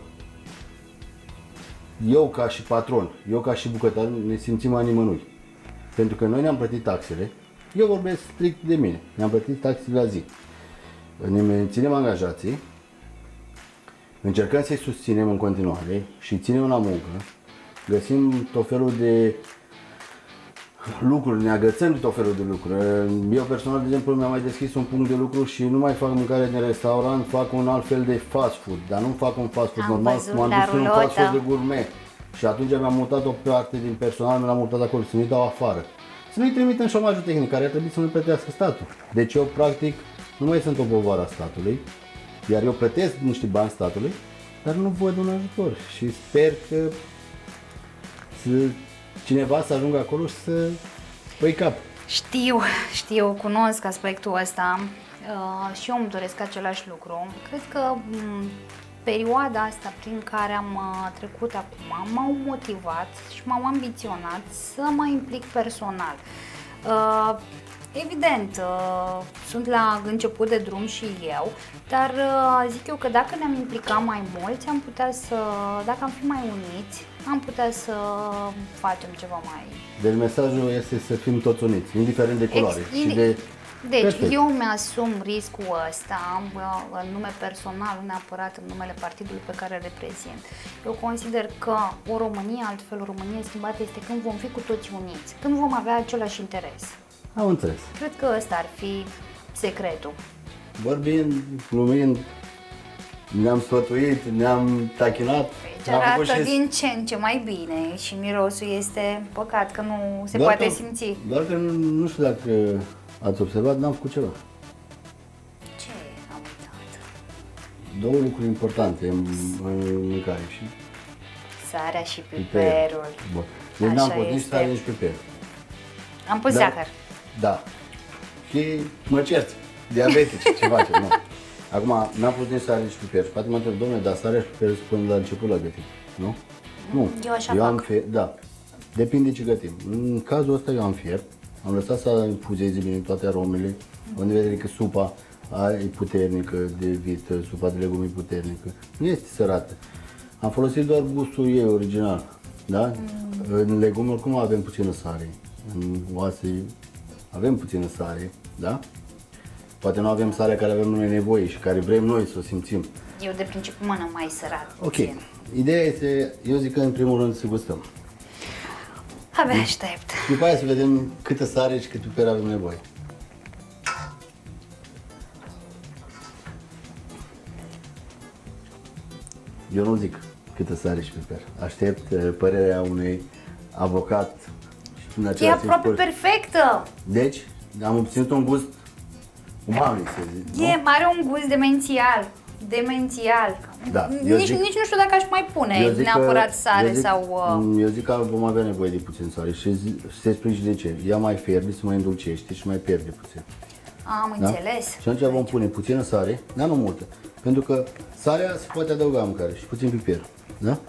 [SPEAKER 1] eu ca și patron, eu ca și bucătar ne simțim a nimănui. Pentru că noi ne-am plătit taxele, eu vorbesc strict de mine, ne-am plătit taxele la zi. Ne menținem angajații, încercăm să-i susținem în continuare și ținem la muncă, găsim tot felul de lucruri, ne agățăm de tot felul de lucruri. Eu personal, de exemplu, mi-am mai deschis un punct de lucru și nu mai fac mâncare din restaurant, fac un alt fel de fast food, dar nu fac un fast food normal, m-am dus în un fast food de gourmet. Și atunci mi-am mutat o parte din personal, mi-am mutat acolo, să nu-i dau afară. Să nu-i trimit în șomajul tehnic, care ar trebui să nu plătească statul. Deci eu, practic, nu mai sunt o povară a statului, iar eu plătesc niște bani statului, dar nu văd un ajutor și sper că cineva să ajungă acolo și să păi cap.
[SPEAKER 2] Știu, cunosc aspectul ăsta și eu îmi doresc același lucru. Cred că perioada asta prin care am trecut acum m-au motivat și m-au ambiționat să mă implic personal. Evident, sunt la început de drum și eu, dar zic eu că dacă ne-am implicat mai mulți, am putea să, dacă am fi mai uniți, am putea să facem ceva mai...
[SPEAKER 1] Deci mesajul este să fim toți uniți, indiferent de culoare și de...
[SPEAKER 2] Deci,
[SPEAKER 1] Perfect.
[SPEAKER 2] eu mi-asum riscul ăsta în nume personal, nu neapărat în numele partidului pe care îl reprezint. Eu consider că o Românie, altfel o Românie schimbată, este când vom fi cu toți uniți, când vom avea același interes.
[SPEAKER 1] Am înțeles.
[SPEAKER 2] Cred că ăsta ar fi secretul.
[SPEAKER 1] Vorbind, glumind, ne-am sfătuit, ne-am tachinat.
[SPEAKER 2] Deci arată din ce în ce mai bine și mirosul este păcat că nu se poate simți.
[SPEAKER 1] Doar că nu știu dacă ați observat, n-am făcut ceva.
[SPEAKER 2] Ce am uitat?
[SPEAKER 1] Două lucruri importante în mâncare și
[SPEAKER 2] Sarea și
[SPEAKER 1] piper.
[SPEAKER 2] piperul.
[SPEAKER 1] Bun. Deci n-am
[SPEAKER 2] Așa
[SPEAKER 1] pus nici
[SPEAKER 2] este.
[SPEAKER 1] sare, nici piper.
[SPEAKER 2] Am pus
[SPEAKER 1] Da.
[SPEAKER 2] zahăr.
[SPEAKER 1] Da. Și mă cert. Diabetice, ceva ce, nu. Acum, n-am pus nici sare, nici piper. Și poate mă întreb, domnule, dar sarea și piperul se pun la început la gătit, nu? Nu.
[SPEAKER 2] Eu așa
[SPEAKER 1] am
[SPEAKER 2] fac.
[SPEAKER 1] da. Depinde ce gătim. În cazul ăsta eu am fiert. Am lăsat să infuzeze bine toate aromele. În vedere că supa e puternică de vită, supa de legume e puternică. Nu este sărată. Am folosit doar gustul ei original. Da? În legume oricum avem puțină sare. În oase avem puțină sare. Da? Poate nu avem sarea care avem noi nevoie și care vrem noi să o simțim.
[SPEAKER 2] Eu de principiu mănânc mai sărat.
[SPEAKER 1] Ok.
[SPEAKER 2] puțin.
[SPEAKER 1] Ideea este, eu zic că în primul rând să gustăm.
[SPEAKER 2] Abia aștept.
[SPEAKER 1] Și după aia să vedem câtă sare și cât piper avem nevoie. Eu nu zic câtă sare și piper. Aștept părerea unui avocat și în
[SPEAKER 2] E
[SPEAKER 1] același
[SPEAKER 2] aproape
[SPEAKER 1] timp-
[SPEAKER 2] perfectă.
[SPEAKER 1] Deci, am obținut un gust uman, să zic. nu?
[SPEAKER 2] Are un gust demențial. Demențial.
[SPEAKER 1] Da, eu
[SPEAKER 2] Nici,
[SPEAKER 1] zic-
[SPEAKER 2] nici nu știu dacă aș mai pune
[SPEAKER 1] Eu zic că-
[SPEAKER 2] neapărat sare
[SPEAKER 1] eu zic-
[SPEAKER 2] sau...
[SPEAKER 1] Eu zic că vom avea nevoie de puțin sare și se explic și de ce. Ea mai fierbe, se mai îndulcește și mai pierde puțin.
[SPEAKER 2] Am
[SPEAKER 1] Da?
[SPEAKER 2] înțeles.
[SPEAKER 1] Și atunci vom pune puțină sare, dar nu multă. Pentru că sarea se poate adăuga în mâncare și puțin piper. Da?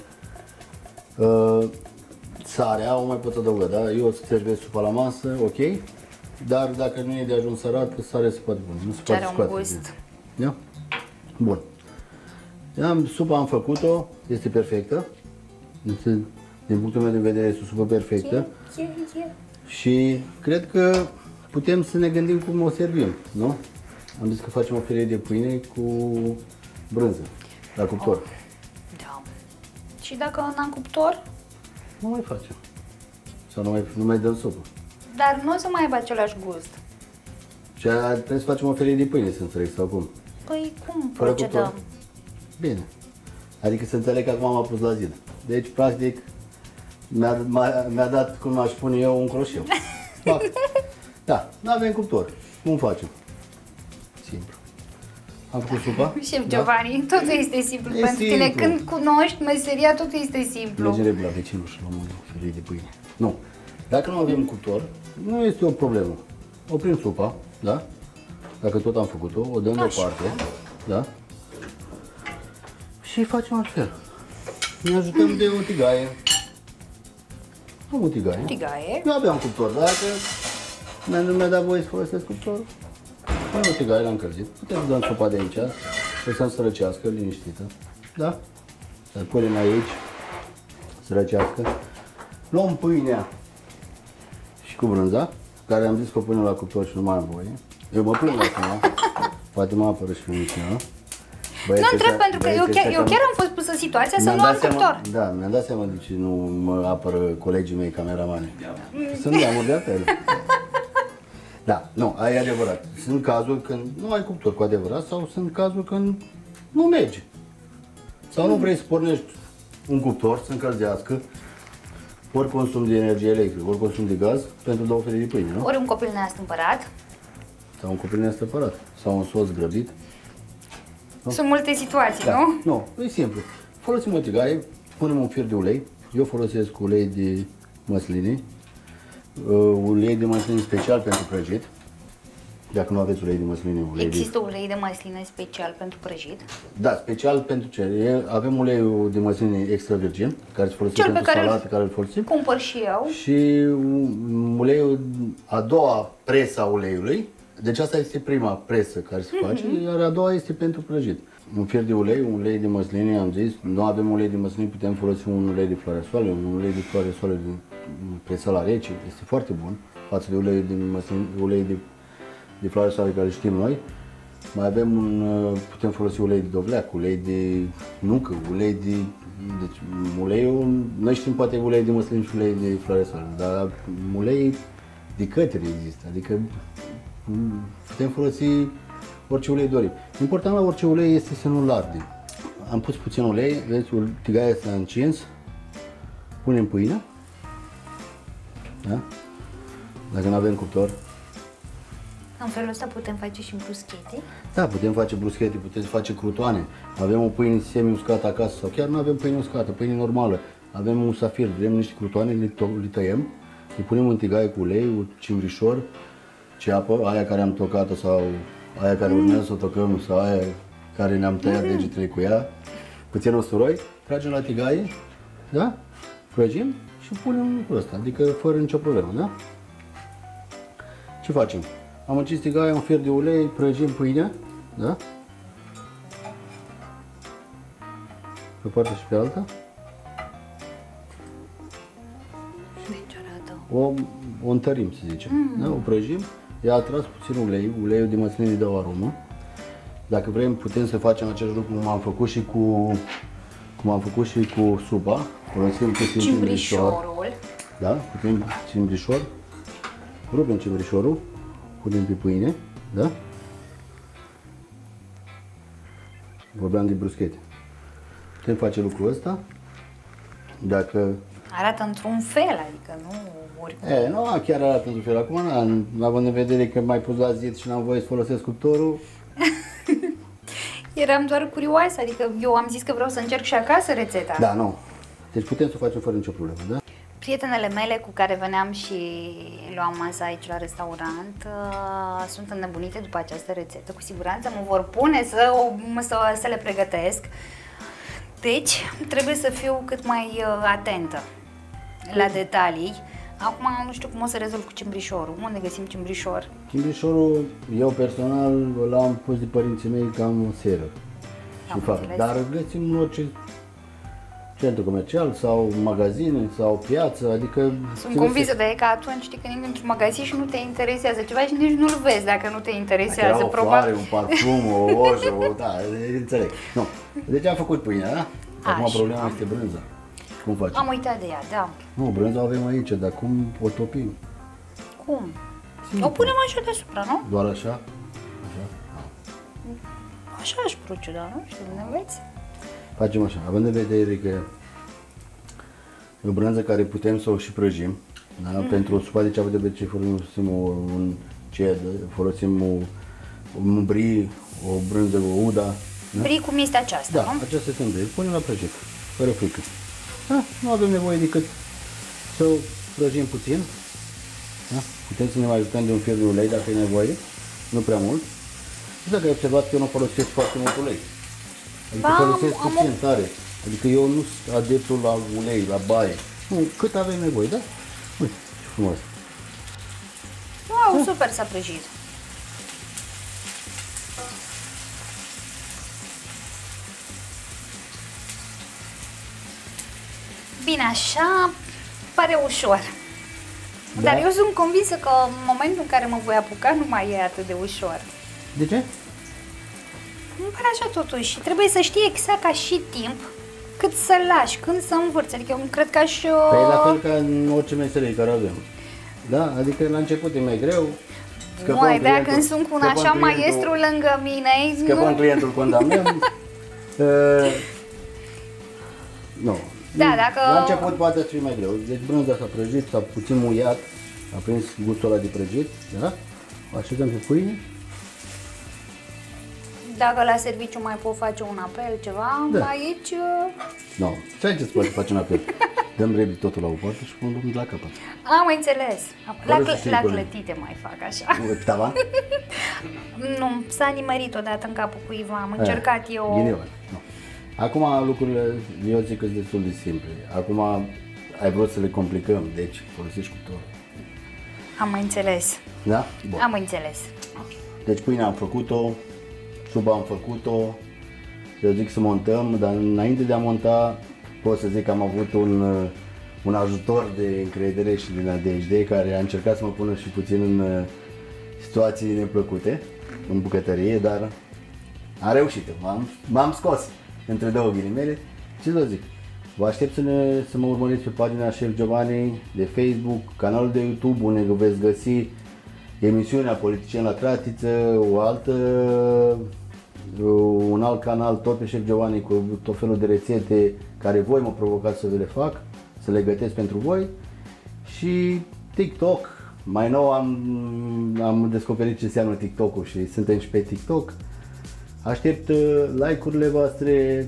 [SPEAKER 1] Sarea o mai poți adăuga, da? Eu îți servesc supa la masă, ok? Dar dacă nu e de ajuns sărată, sarea se poate pune. Nu se
[SPEAKER 2] Ce
[SPEAKER 1] poate
[SPEAKER 2] are un
[SPEAKER 1] scoate
[SPEAKER 2] gust.
[SPEAKER 1] din- Da? Bun. Supa am făcut-o, este perfectă. Din punctul meu de vedere este o supă perfectă. Și cred că putem să ne gândim cum o servim, nu? Am zis că facem o felie de pâine cu brânză, la cuptor.
[SPEAKER 2] Da. Și dacă n-am cuptor,
[SPEAKER 1] Nu mai facem. Sau nu mai dăm supă.
[SPEAKER 2] dar nu o să mai aibă același gust.
[SPEAKER 1] Și trebuie să facem o felie de pâine, să înțeleg, sau cum?
[SPEAKER 2] Păi cum
[SPEAKER 1] Fără
[SPEAKER 2] procedăm?
[SPEAKER 1] cuptor? Bine. Adică să înțeleg că acum m-a pus la zid. Deci, practic, mi-a dat, cum aș spune eu, un croșeu. Fac. Da, nu avem cuptor. Cum facem? Simplu. Am făcut supa.
[SPEAKER 2] Șef Giovanni, totul este simplu
[SPEAKER 1] E
[SPEAKER 2] pentru tine.
[SPEAKER 1] simplu.
[SPEAKER 2] Când cunoști meseria, totul este simplu.
[SPEAKER 1] Mergem repede la vecinul și luăm o felie de pâine. Nu. Dacă nu avem cuptor, nu este o problemă. Oprim supa, da? Dacă tot am făcut-o, o dăm deoparte, da? Și facem altfel. Ne ajutăm de o tigaie. Am o tigaie.
[SPEAKER 2] Tigaie.
[SPEAKER 1] Eu aveam cuptor, dar dacă mi-a dat voie să folosesc cuptorul, am o tigaie, l-am încălzit. Putem să dăm supa de aici, lăsăm să răcească, liniștită. Da? Să punem aici, să răcească. Luăm pâinea și cu brânza, care am zis că o punem la cuptor și nu mai am voie. Eu mă plâng acum, poate mă apără și pe cineva.
[SPEAKER 2] Nu întreb pentru că eu chiar am fost pusă în situația să nu am cuptor.
[SPEAKER 1] Da, mi-am dat seama de ce nu mă apără colegii mei cameramani. Sunt neamuri de apel. Da, nu, aia e adevărat. Sunt cazuri când nu ai cuptor cu adevărat sau sunt cazuri când nu merge. Sau nu vrei să pornești un cuptor să încălzească, ori consum de energie electrică, ori consum de gaz pentru două felii de pâine, nu?
[SPEAKER 2] Ori un copil neastâmpărat.
[SPEAKER 1] Sau un copil nestăpărat, sau un soț grăbit.
[SPEAKER 2] Sunt multe situații,
[SPEAKER 1] Da.
[SPEAKER 2] nu?
[SPEAKER 1] Nu, e simplu. Folosim o tigaie, punem un fir de ulei. Eu folosesc ulei de măsline. Ulei de măsline special pentru prăjit. Dacă nu aveți ulei de măsline, ulei
[SPEAKER 2] Există ulei de măsline special pentru prăjit?
[SPEAKER 1] Da, special pentru ce? Avem uleiul de măsline extra virgin, care se folosește
[SPEAKER 2] Cel pe
[SPEAKER 1] pentru
[SPEAKER 2] care
[SPEAKER 1] salate, care îl folosim.
[SPEAKER 2] cumpăr și eu.
[SPEAKER 1] Și uleiul, a doua presă a uleiului, deci asta este prima presă care se face, iar a doua este pentru prăjit. Un fier de ulei, un ulei de măsline, am zis, nu avem ulei de măsline, putem folosi un ulei de floare soale, un ulei de floare soale presat la rece, este foarte bun față de ulei de măsline, ulei de floare soale care știm noi. Mai avem putem folosi ulei de dovleac, ulei de nucă, ulei de... Deci uleiul, noi știm poate ulei de măsline și ulei de floare soale, dar ulei de căteri există, adică putem folosi orice ulei dorim. Important la orice ulei este să nu-l ardem. Am pus puțin ulei, vezi, tigaia s-a încins, punem pâine, da? Dacă nu avem cuptor.
[SPEAKER 2] În felul ăsta putem face și bruschete?
[SPEAKER 1] Da, putem face bruschete, putem face crutoane. Avem o pâine semi-uscată acasă sau chiar nu avem pâine uscată, pâine normală. Avem un safir, vrem niște crutoane, le tăiem, le punem în tigaie cu ulei, un cimbrișor, ceapă, aia care am tocat-o sau aia care urmează să o tocăm sau aia care ne-am tăiat degetele cu ea, puțin usturoi, tragem la tigaie, da? Prăjim și punem lucrul ăsta, adică fără nicio problemă, da? Ce facem? Am încins tigaia, un fier de ulei, prăjim pâinea, da? Pe o parte și pe alta.
[SPEAKER 2] Deci arată.
[SPEAKER 1] O întărim, să zicem, da? O prăjim, ea a tras puțin ulei, uleiul de măsline îi dă o aromă. Dacă vrem, putem să facem același lucru cum am făcut și cu supa. Folosim puțin cimbrișor. Da, putem cimbrișor. Rupem cimbrișorul, punem pe pâine, da? Vorbeam de bruschete. Putem face lucrul ăsta. Dacă...
[SPEAKER 2] Arată într-un fel, adică nu oricum.
[SPEAKER 1] Nu chiar arată într-un fel. Acum, având în vedere că m-ai pus la zid și n-am voie să folosesc cuptorul.
[SPEAKER 2] Eram doar curioasă, adică eu am zis că vreau să încerc și acasă rețeta.
[SPEAKER 1] Da, nu. Deci putem să o facem fără nicio problemă, da?
[SPEAKER 2] Prietenele mele cu care veneam și luam masa aici la restaurant sunt înnebunite după această rețetă. Cu siguranță mă vor pune să le pregătesc. Deci trebuie să fiu cât mai atentă la detalii. Acum nu știu cum o să rezolv cu cimbrișorul. Unde găsim cimbrișor?
[SPEAKER 1] Cimbrișorul, eu personal l-am pus de părinții mei cam o seră. Și fac. Dar găsim în orice centru comercial sau magazine sau piață, adică...
[SPEAKER 2] Sunt convinsă de că atunci știi că intri într-un magazin și nu te interesează ceva și nici nu-l vezi dacă nu te interesează.
[SPEAKER 1] Era o floare, un parfum, o ojă, da, înțeleg. Nu. Deci am făcut pâinea, da? Acum problema este brânza. Cum facem?
[SPEAKER 2] Am uitat de ea, da.
[SPEAKER 1] Nu, brânza o avem aici, dar cum o topim?
[SPEAKER 2] Cum? O punem așa deasupra, nu?
[SPEAKER 1] Doar așa? Așa?
[SPEAKER 2] Așa aș proceda, nu? Știu, ne înveți?
[SPEAKER 1] Facem așa, având în vedere că e o brânză care putem să o și prăjim, da? Pentru o supă de ceapă de obicei folosim un folosim un brie, o brânză, o uda. Da?
[SPEAKER 2] Brie cum este aceasta,
[SPEAKER 1] Da,
[SPEAKER 2] nu?
[SPEAKER 1] aceasta este un brie, punem la prăjit, fără frică. Da? Nu avem nevoie decât să o prăjim puțin. Da? Putem să ne mai ajutăm de un fier de ulei dacă e nevoie, nu prea mult. Și dacă ai observat că eu nu folosesc foarte mult ulei. Adică folosesc puțin tare. Adică eu nu sunt adeptul la ulei, la baie. Nu, cât avem nevoie, da? Uite, ce frumos.
[SPEAKER 2] Wow, super s-a prăjit. Bine, așa pare ușor.
[SPEAKER 1] Da?
[SPEAKER 2] Dar eu sunt convinsă că în momentul în care mă voi apuca nu mai e atât de ușor.
[SPEAKER 1] De ce?
[SPEAKER 2] Îmi pare așa totuși și trebuie să știi exact ca și timp cât să lași, când să învârți. Adică eu cred că aș...
[SPEAKER 1] Păi la fel ca în orice meserie care avem. Da? Adică la început e mai greu.
[SPEAKER 2] Măi, dar când sunt cu un așa maestru lângă mine...
[SPEAKER 1] Scăpăm clientul când amnem. Nu.
[SPEAKER 2] Da, dacă...
[SPEAKER 1] La început poate fi mai greu. Deci brânza s-a prăjit, s-a puțin muiat, a prins gustul ăla de prăjit, da? O așezăm pe pâine.
[SPEAKER 2] Dacă la serviciu mai pot face un apel, ceva,
[SPEAKER 1] Da.
[SPEAKER 2] aici...
[SPEAKER 1] Nu, ce ai ce să poți face un apel? Dăm repede totul la o parte și pun la capăt.
[SPEAKER 2] Am înțeles.
[SPEAKER 1] Fără să știi
[SPEAKER 2] La
[SPEAKER 1] până.
[SPEAKER 2] clătite mai fac așa.
[SPEAKER 1] Tavan?
[SPEAKER 2] Nu, s-a nimerit odată în capul cuiva, am încercat eu.
[SPEAKER 1] Ghinion. Nu. Acum lucrurile, eu zic că sunt destul de simple. Acum ai vrut să le complicăm, deci folosești cuptorul.
[SPEAKER 2] Am înțeles.
[SPEAKER 1] Da? Bun.
[SPEAKER 2] Am înțeles.
[SPEAKER 1] Deci pâinea am făcut-o, suba am făcut-o, eu zic să montăm, dar înainte de a monta pot să zic că am avut un ajutor de încredere și de nădejde care a încercat să mă pună și puțin în situații neplăcute în bucătărie, dar am reușit, m-am scos între două ghilimele. Ce să zic? Vă aștept să mă urmăriți pe pagina Șef Giovanni de Facebook, canalul de YouTube unde veți găsi emisiunea Politicieni la Cratiță, un alt canal tot pe Șef Giovanni cu tot felul de rețete care voi mă provocați să le fac, să le gătesc pentru voi, și TikTok. Mai nou am descoperit ce înseamnă TikTok-ul și suntem și pe TikTok. Aștept like-urile voastre,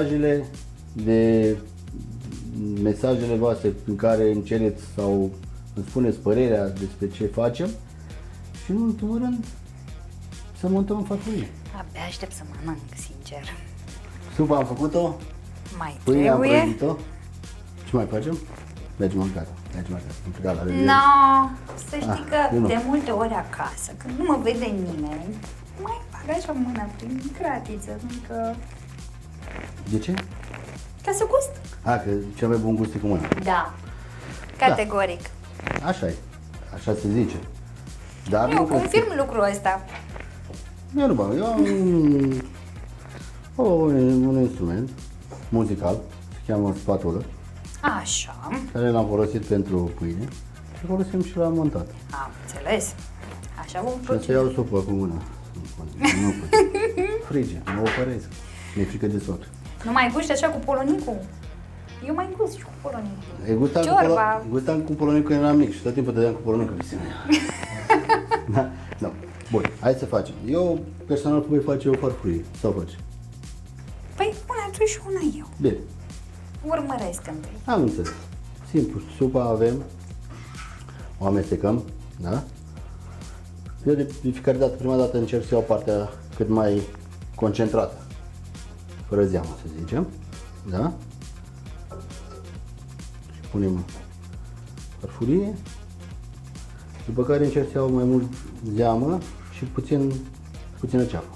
[SPEAKER 1] mesajele voastre în care îmi cereți sau îmi spuneți părerea despre ce facem și în ultimul rând să montăm în farfurie.
[SPEAKER 2] Abia aștept să mănânc, sincer.
[SPEAKER 1] Supa am făcut-o,
[SPEAKER 2] Mai
[SPEAKER 1] pâine am
[SPEAKER 2] trebuie?
[SPEAKER 1] prăjit-o. Ce mai facem? Mergem în casă. Am plecat la revedere.
[SPEAKER 2] No, să știi că
[SPEAKER 1] eu nu.
[SPEAKER 2] de multe ori acasă, când nu mă vede nimeni, mai bag așa mâna prin cratiță, că
[SPEAKER 1] De ce?
[SPEAKER 2] ca să gust.
[SPEAKER 1] Că cel mai bun gust e cu mâna.
[SPEAKER 2] Da, categoric.
[SPEAKER 1] Așa e, așa se zice. Dar
[SPEAKER 2] Eu
[SPEAKER 1] nu cred că-
[SPEAKER 2] confirm lucrul ăsta.
[SPEAKER 1] Eu nu bag, eu am un instrument muzical, se cheamă spatulă,
[SPEAKER 2] Așa,
[SPEAKER 1] care l-am folosit pentru pâine și folosim și la montat.
[SPEAKER 2] am înțeles. Așa vom
[SPEAKER 1] Și să
[SPEAKER 2] proceda.
[SPEAKER 1] iau supă cu mâna. Nu pot. Frige, mă opăresc. Mi-e frică de soare.
[SPEAKER 2] Nu mai guști așa cu polonicul? Eu mai gust și cu polonicul.
[SPEAKER 1] Gustam cu polonicul când eram mic și tot timpul dădeam cu polonicul visiunea. Da? No. Bun, hai să facem. Eu personal cum îi face o farfurie. Sau faci?
[SPEAKER 2] Păi una tu și una eu.
[SPEAKER 1] Bine,
[SPEAKER 2] Urmăresc întâi.
[SPEAKER 1] am înțeles. Simplu, supa avem, o amestecăm, da? Eu de fiecare dată, prima dată încerc să iau partea cât mai concentrată, fără zeamă, să zicem, da? Și punem farfurie, după care încerc să iau mai mult zeamă și puțină ceapă.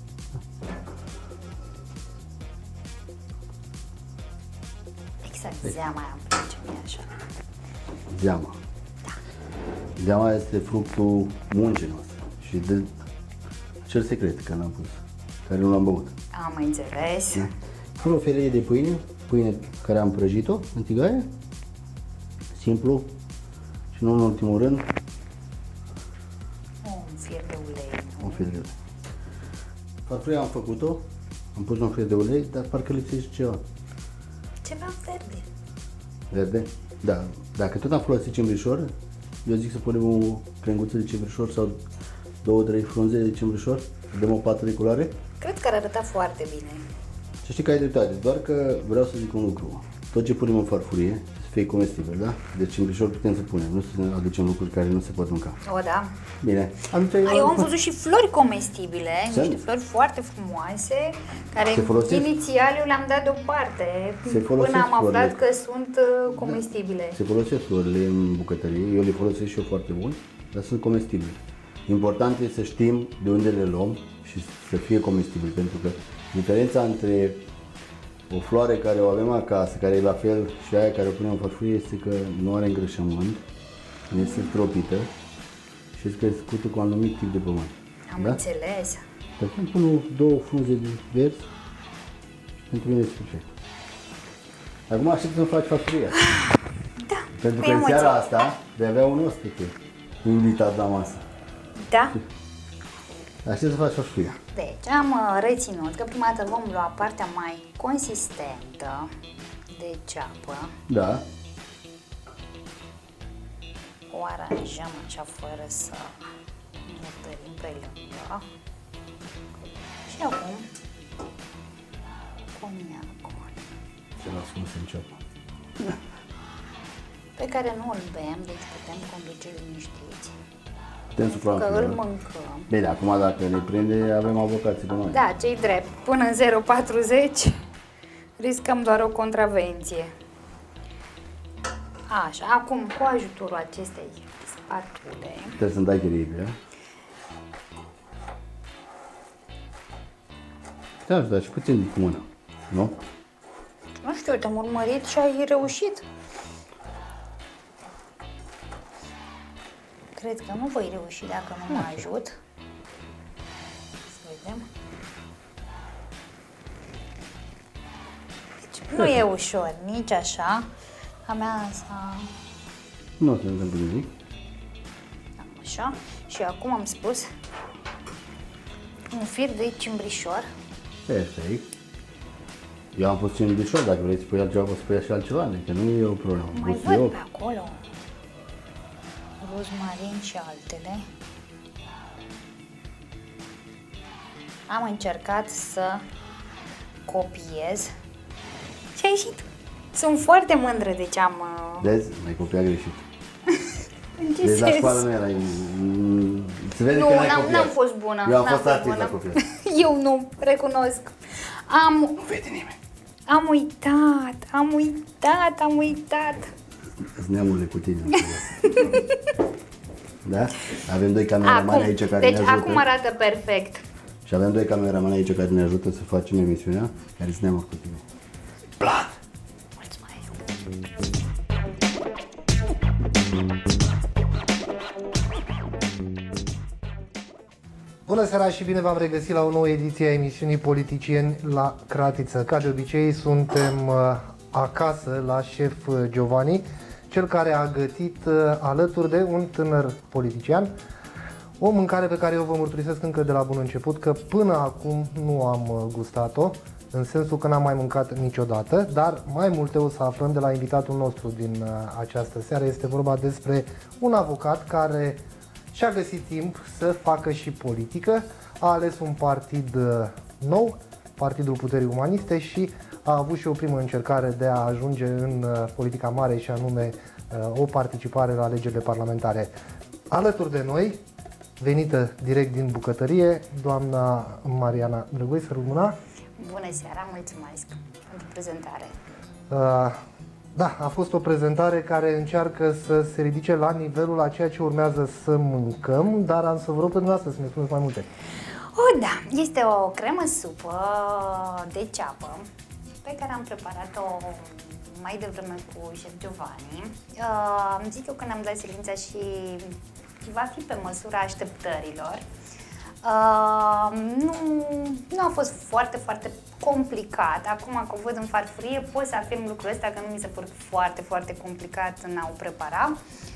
[SPEAKER 2] Exact, zeama aia îmi place mie așa.
[SPEAKER 1] Zeama. Zeama este fructul muncii noastre și de acel secret care l-am pus, care nu l-am băut.
[SPEAKER 2] Am înțeles.
[SPEAKER 1] Pun o felie de pâine care am prăjit-o în tigaie, simplu, și nu în ultimul rând,
[SPEAKER 2] Un fier de ulei.
[SPEAKER 1] un fier de ulei. Farfuria am făcut-o, am pus un fier de ulei, dar parcă lipsește ceva.
[SPEAKER 2] Ceva verde.
[SPEAKER 1] Verde? Da. Dacă tot am folosit cimbrișor, eu zic să punem o crenguță de cimbrișor sau 2-3 frunze de cimbrișor, să dăm o pată de culoare.
[SPEAKER 2] Cred că ar arăta foarte bine.
[SPEAKER 1] Să știi că ai dreptate, doar că vreau să zic un lucru. Tot ce punem în farfurie, să fie comestibil, da? Deci cimbrișor putem să punem, nu să aducem lucruri care nu se pot mânca.
[SPEAKER 2] O, da.
[SPEAKER 1] Bine. Atunci
[SPEAKER 2] Eu am văzut și flori comestibile,
[SPEAKER 1] Sunt.
[SPEAKER 2] niște flori foarte frumoase, care
[SPEAKER 1] Se folosesc?
[SPEAKER 2] inițial eu le-am dat deoparte,
[SPEAKER 1] Se folosesc
[SPEAKER 2] până am aflat
[SPEAKER 1] florile.
[SPEAKER 2] că sunt comestibile.
[SPEAKER 1] Se folosesc florile în bucătărie, eu le folosesc și eu foarte bun, dar sunt comestibile. Important este să știm de unde le luăm și să fie comestibil, pentru că diferența între o floare care o avem acasă, care e la fel și aia care o punem în farfurie, este că nu are îngrășământ, nu este stropită și este crescută cu un anumit tip de pământ.
[SPEAKER 2] Am înțeles.
[SPEAKER 1] Dacă îmi pun 2 frunze de vers, pentru mine este perfect. Acum aștept să-mi faci farfuria.
[SPEAKER 2] Da,
[SPEAKER 1] Pentru
[SPEAKER 2] cu
[SPEAKER 1] că în
[SPEAKER 2] emoție.
[SPEAKER 1] seara asta vei avea un ospete invitat la masă.
[SPEAKER 2] Da.
[SPEAKER 1] Aștept să faci farfuria.
[SPEAKER 2] Deci am reținut că prima dată vom lua partea mai consistentă de ceapă,
[SPEAKER 1] Da.
[SPEAKER 2] o aranjăm așa fără să ne tărim pe lângă. Și acum coniacul.
[SPEAKER 1] Ce las cum se înceapă.
[SPEAKER 2] pe care nu îl bem, deci putem conduce liniștiți.
[SPEAKER 1] Putem sufla
[SPEAKER 2] Că
[SPEAKER 1] în
[SPEAKER 2] îl
[SPEAKER 1] final.
[SPEAKER 2] mâncăm.
[SPEAKER 1] Bine, acum dacă ne prinde, avem avocații pe noi.
[SPEAKER 2] Da, ce-i drept. Până în 0,40 riscăm doar o contravenție. Așa, acum cu ajutorul acestei spatule.
[SPEAKER 1] Trebuie să-mi dai chirie, da, dar și puțin cu mână, nu?
[SPEAKER 2] Nu știu, te-am urmărit și ai reușit. Cred că nu voi reuși dacă nu mă ajut. Să vedem. Deci nu e ușor, nici așa. A mea s-a...
[SPEAKER 1] Nu se întâmplă nimic.
[SPEAKER 2] Așa. Și acum am spus un fir de cimbrișor.
[SPEAKER 1] Perfect. Eu am pus cimbrișor, dacă vrei să pui altceva, poți să pui și altceva, adică nu e o problemă.
[SPEAKER 2] Mai
[SPEAKER 1] Pus
[SPEAKER 2] văd
[SPEAKER 1] eu.
[SPEAKER 2] pe acolo rozmarin și altele. Am încercat să copiez și a ieșit. Sunt foarte mândră de ce am...
[SPEAKER 1] Vezi? Mai copiat greșit.
[SPEAKER 2] În ce
[SPEAKER 1] Deci la
[SPEAKER 2] sens?
[SPEAKER 1] școală nu erai... Se vede
[SPEAKER 2] Nu,
[SPEAKER 1] că n-ai
[SPEAKER 2] n-am
[SPEAKER 1] copiat.
[SPEAKER 2] fost bună.
[SPEAKER 1] Eu am
[SPEAKER 2] n-am
[SPEAKER 1] fost artist
[SPEAKER 2] bună.
[SPEAKER 1] la copiat.
[SPEAKER 2] Eu nu, recunosc.
[SPEAKER 1] Nu vede nimeni.
[SPEAKER 2] Am uitat.
[SPEAKER 1] Sunt neamurile cu tine. Da? Avem doi cameramani aici care
[SPEAKER 2] deci
[SPEAKER 1] ne ajută.
[SPEAKER 2] acum arată perfect.
[SPEAKER 1] Și avem doi cameramani aici care ne ajută să facem emisiunea, care sunt neamuri cu tine. Plat!
[SPEAKER 2] Mulțumesc.
[SPEAKER 3] Bună seara și bine v-am regăsit la o nouă ediție a emisiunii Politicieni la Cratiță. Ca de obicei, suntem acasă la șef Giovanni, cel care a gătit alături de un tânăr politician o mâncare pe care eu vă mărturisesc încă de la bun început că până acum nu am gustat-o, în sensul că n-am mai mâncat niciodată, dar mai multe o să aflăm de la invitatul nostru din această seară. Este vorba despre un avocat care și-a găsit timp să facă și politică, a ales un partid nou, Partidul Puterii Umaniste, și a avut și o primă încercare de a ajunge în politica mare, și anume o participare la alegerile parlamentare. Alături de noi, venită direct din bucătărie, doamna Mariana Drăgoi, să rămână.
[SPEAKER 2] Bună seara, mulțumesc pentru prezentare.
[SPEAKER 3] Da, a fost o prezentare care încearcă să se ridice la nivelul a ceea ce urmează să mâncăm, dar am să vă rog pe dumneavoastră să ne spuneți mai multe.
[SPEAKER 2] Da, este o cremă supă de ceapă pe care am preparat-o mai devreme cu șef Giovanni. Zic eu că ne-am dat silința și va fi pe măsura așteptărilor. Nu a fost foarte, foarte complicat. Acum că o văd în farfurie pot să afirm lucrul ăsta, că nu mi se pare foarte, foarte complicat în a o prepara.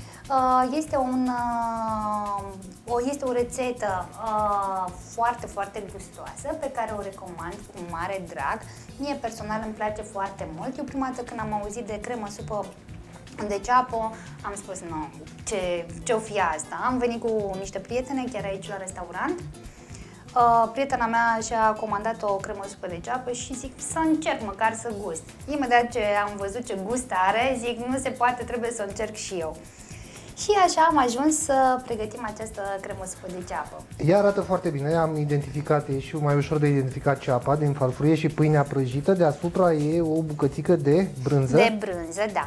[SPEAKER 2] Este o rețetă foarte, foarte gustoasă pe care o recomand cu mare drag. Mie personal îmi place foarte mult. Eu prima dată când am auzit de cremă supă de ceapă, am spus, nu, ce-o fi asta? Am venit cu niște prietene chiar aici la restaurant. Prietena mea și-a comandat o cremă supă de ceapă și zic să încerc măcar să gust. Imediat ce am văzut ce gust are, zic nu se poate, trebuie să o încerc și eu. Și așa am ajuns să pregătim această cremă supă de ceapă.
[SPEAKER 3] Ea arată foarte bine, am identificat, e și mai ușor de identificat ceapa din farfurie și pâinea prăjită. Deasupra e o bucățică de brânză.
[SPEAKER 2] De brânză, da.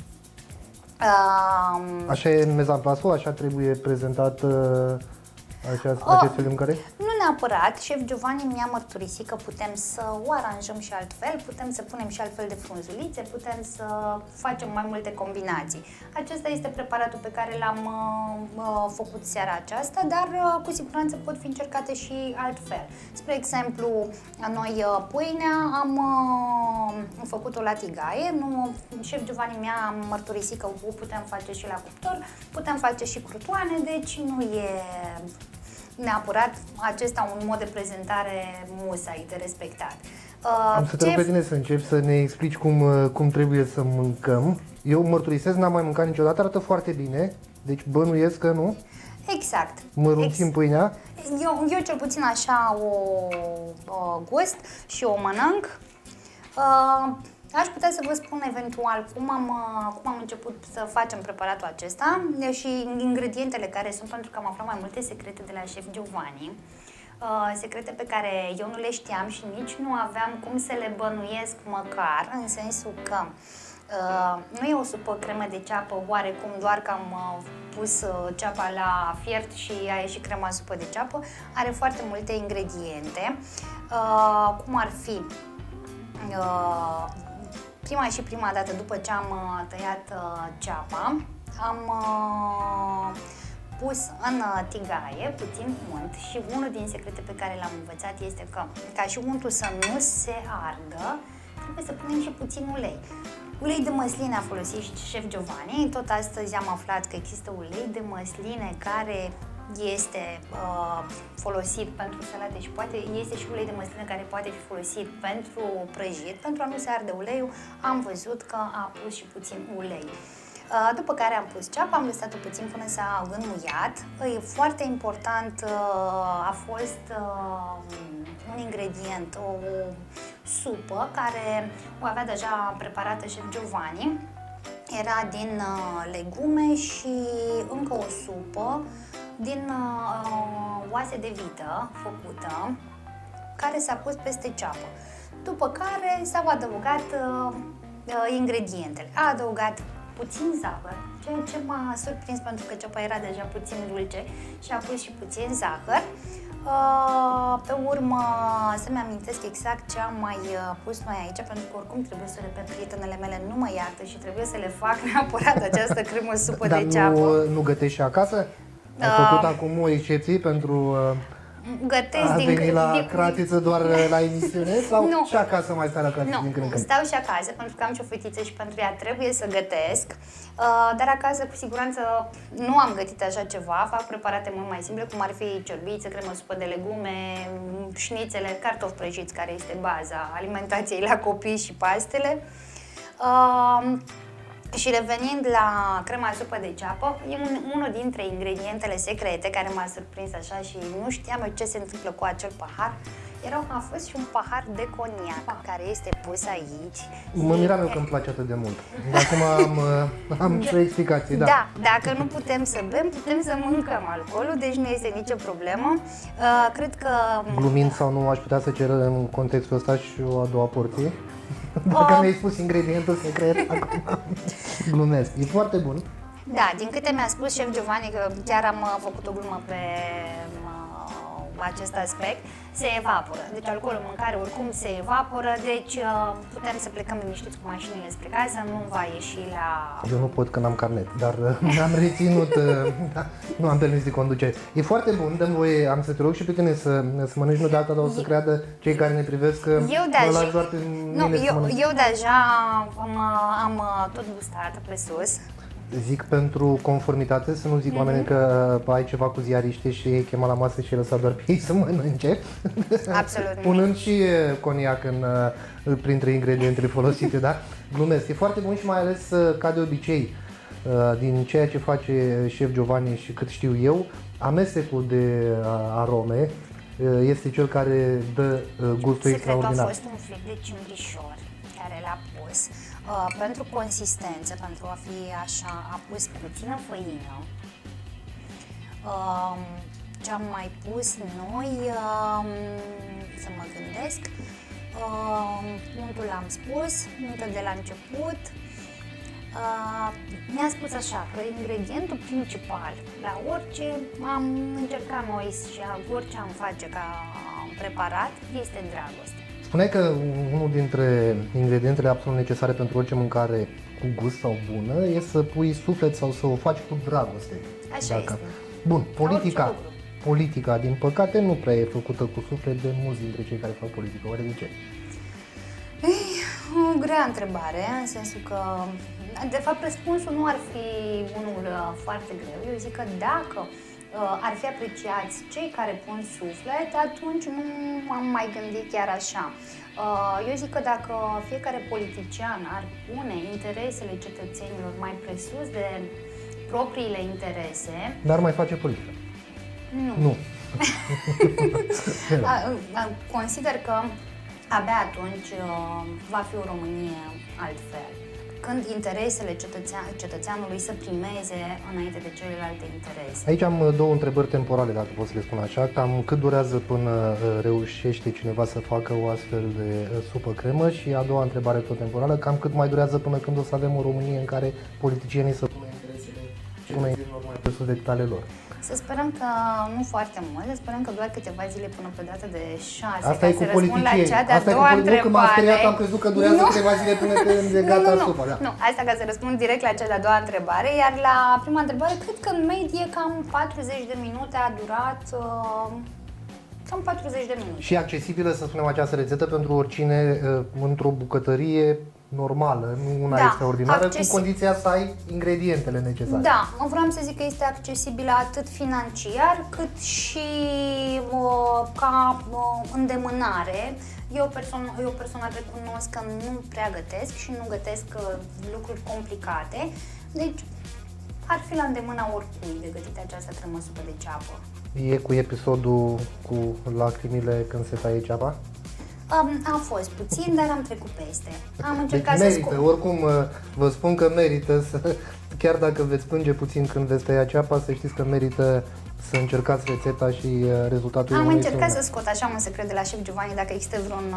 [SPEAKER 3] Așa e în mezamplasul, așa trebuie prezentat acest fel de mâncare?
[SPEAKER 2] Nu neapărat. Șef Giovanni mi-a mărturisit că putem să o aranjăm și altfel, putem să punem și altfel de frunzulițe, putem să facem mai multe combinații. Acesta este preparatul pe care l-am făcut seara aceasta, dar cu siguranță pot fi încercate și altfel. Spre exemplu, noi pâinea am făcut-o la tigaie, șef Giovanni mi-a mărturisit că o putem face și la cuptor, putem face și crutoane, deci nu e neapărat acesta un mod de prezentare musai de respectat.
[SPEAKER 3] Am să te rog pe tine să începi să ne explici cum trebuie să mâncăm. Eu mărturisesc, n-am mai mâncat niciodată, arată foarte bine, deci bănuiesc că nu.
[SPEAKER 2] Exact.
[SPEAKER 3] Mărunțim pâinea.
[SPEAKER 2] Eu cel puțin așa o gust și o mănânc. Aș putea să vă spun eventual cum am început să facem preparatul acesta și ingredientele care sunt, pentru că am aflat mai multe secrete de la șef Giovanni. Secrete pe care eu nu le știam și nici nu aveam cum să le bănuiesc măcar, în sensul că nu e o supă cremă de ceapă oarecum doar că am pus ceapa la fiert și a ieșit crema supă de ceapă. Are foarte multe ingrediente, cum ar fi prima dată după ce am tăiat ceapa, am pus în tigaie puțin unt și unul din secrete pe care l-am învățat este că ca și untul să nu se ardă, trebuie să punem și puțin ulei. Ulei de măsline a folosit și șef Giovanni. Tot astăzi am aflat că există ulei de măsline care este folosit pentru salate și este și ulei de măsline care poate fi folosit pentru prăjit. Pentru a nu se arde uleiul, am văzut că a pus și puțin ulei. După care am pus ceapa, am lăsat-o puțin până s-a înmuiat. E foarte important, a fost un ingredient, o supă care o avea deja preparată șef Giovanni. Era din legume și încă o supă din oase de vită făcută, care s-a pus peste ceapă. După care s-au adăugat ingredientele. A adăugat puțin zahăr, ceea ce m-a surprins pentru că ceapa era deja puțin dulce și a pus și puțin zahăr. Pe urmă să-mi amintesc exact ce am mai pus noi aici, pentru că oricum trebuie să repet, prietenele mele nu mă iartă și trebuie să le fac neapărat această cremă supă de ceapă.
[SPEAKER 3] Dar nu gătești și acasă? Ai făcut acum o excepție pentru
[SPEAKER 2] gătesc
[SPEAKER 3] a veni la cratiță doar la emisiune sau
[SPEAKER 2] nu.
[SPEAKER 3] Și acasă mai stai la cratiță din când în când?
[SPEAKER 2] Stau și acasă pentru că am și o fetiță și pentru ea trebuie să gătesc, dar acasă cu siguranță nu am gătit așa ceva, fac preparate mult mai simple, cum ar fi ciorbiță, cremă supă de legume, șnițele, cartofi prăjiți, care este baza alimentației la copii și pastele. Și revenind la crema supă de ceapă, e unul dintre ingredientele secrete care m-a surprins așa și nu știam eu ce se întâmplă cu acel pahar. A fost și un pahar de coniac care este pus aici.
[SPEAKER 3] Mă miram eu că îmi place atât de mult. Acum am și o explicație, da.
[SPEAKER 2] Da, dacă nu putem să bem, putem să mâncăm alcoolul, deci nu este nicio problemă. Cred că...
[SPEAKER 3] Glumind sau nu, aș putea să cer în contextul ăsta și o a doua porție. Dacă mi-ai spus ingredientul secret, acum glumesc. E foarte bun.
[SPEAKER 2] Da, din câte mi-a spus șef Giovanni, că chiar am făcut o glumă pe acest aspect, se evaporă. Deci alcoolul în mâncare oricum se evaporă, deci putem să plecăm liniștiți cu mașinile spre casă, nu va ieși la...
[SPEAKER 3] Eu nu pot că n-am carnet, dar am reținut, nu am permis de conducere. E foarte bun, dăm voie, am să te rog și pe tine să mănânci, nu de alta, dar o să creadă cei care ne privesc că mă lași doar pe mine să mănânc.
[SPEAKER 2] Eu deja am tot gustat pe sus.
[SPEAKER 3] Zic pentru conformitate, să nu zic oamenii că ai ceva cu ziariște și ei chema la masă și lăsa doar pe ei să mănânce.
[SPEAKER 2] Absolut.
[SPEAKER 3] Punând și coniac printre ingredientele folosite, da? Glumesc. E foarte bun și mai ales, ca de obicei, din ceea ce face șef Giovanni și cât știu eu, amestecul de arome este cel care dă gustul extraordinar.
[SPEAKER 2] A fost un flic de cimbrișor care l-a pus. Pentru consistență, pentru a fi așa, a pus puțină făină. Ce am mai pus noi, să mă gândesc, untul l-am spus, încă de la început. Mi-a spus așa că ingredientul principal la orice am încercat noi și orice am face ca preparat este dragoste.
[SPEAKER 3] Spuneai că unul dintre ingredientele absolut necesare pentru orice mâncare cu gust sau bună e să pui suflet sau să o faci cu dragoste.
[SPEAKER 2] Așa este.
[SPEAKER 3] Bun, politica, din păcate, nu prea e făcută cu suflet de mulți dintre cei care fac politică. Oare de ce?
[SPEAKER 2] O grea întrebare, în sensul că, de fapt, răspunsul nu ar fi unul foarte greu. Eu zic că dacă ar fi apreciați cei care pun suflet, atunci nu am mai gândit chiar așa. Eu zic că dacă fiecare politician ar pune interesele cetățenilor mai presus de propriile interese...
[SPEAKER 3] Dar mai face politică.
[SPEAKER 2] Nu. Consider că abia atunci va fi o Românie altfel. Când interesele cetățeanului să primeze înainte de celelalte interese.
[SPEAKER 3] Aici am două întrebări temporale, dacă pot să le spun așa. Cam cât durează până reușește cineva să facă o astfel de supă cremă? Și a doua întrebare tot temporală, cam cât mai durează până când o să avem o Românie în care politicienii să pună interesele și pună interesele mai pe sus decât ale lor?
[SPEAKER 2] Să sperăm că nu foarte mult, să sperăm că doar câteva zile până pe data de 6.
[SPEAKER 3] Asta e cu politicieni.
[SPEAKER 2] La cea de-a doua întrebare.
[SPEAKER 3] Nu, că m-am speriat, am crezut că durează câteva zile până când e gata supa. Da.
[SPEAKER 2] Nu, asta ca să răspund direct la cea de-a doua întrebare, iar la prima întrebare, cred că în medie cam 40 de minute a durat, cam 40 de minute.
[SPEAKER 3] Și accesibilă, să spunem, această rețetă pentru oricine într-o bucătărie normală, nu una extraordinară, cu condiția să ai ingredientele necesare.
[SPEAKER 2] Da, vreau să zic că este accesibilă atât financiar, cât și ca îndemânare. Eu personal recunosc că nu prea gătesc și nu gătesc lucruri complicate, deci ar fi la îndemâna oricui de gătit această cremă supă de ceapă.
[SPEAKER 3] E cu episodul cu lacrimile când se taie ceapa?
[SPEAKER 2] A fost puțin, dar am trecut peste. Am încercat
[SPEAKER 3] deci merită, oricum vă spun că merită, chiar dacă veți plânge puțin când veți tăia ceapa, să știți că merită să încercați rețeta și rezultatul.
[SPEAKER 2] Am încercat să scot așa un secret de la șef Giovanni, dacă există vreun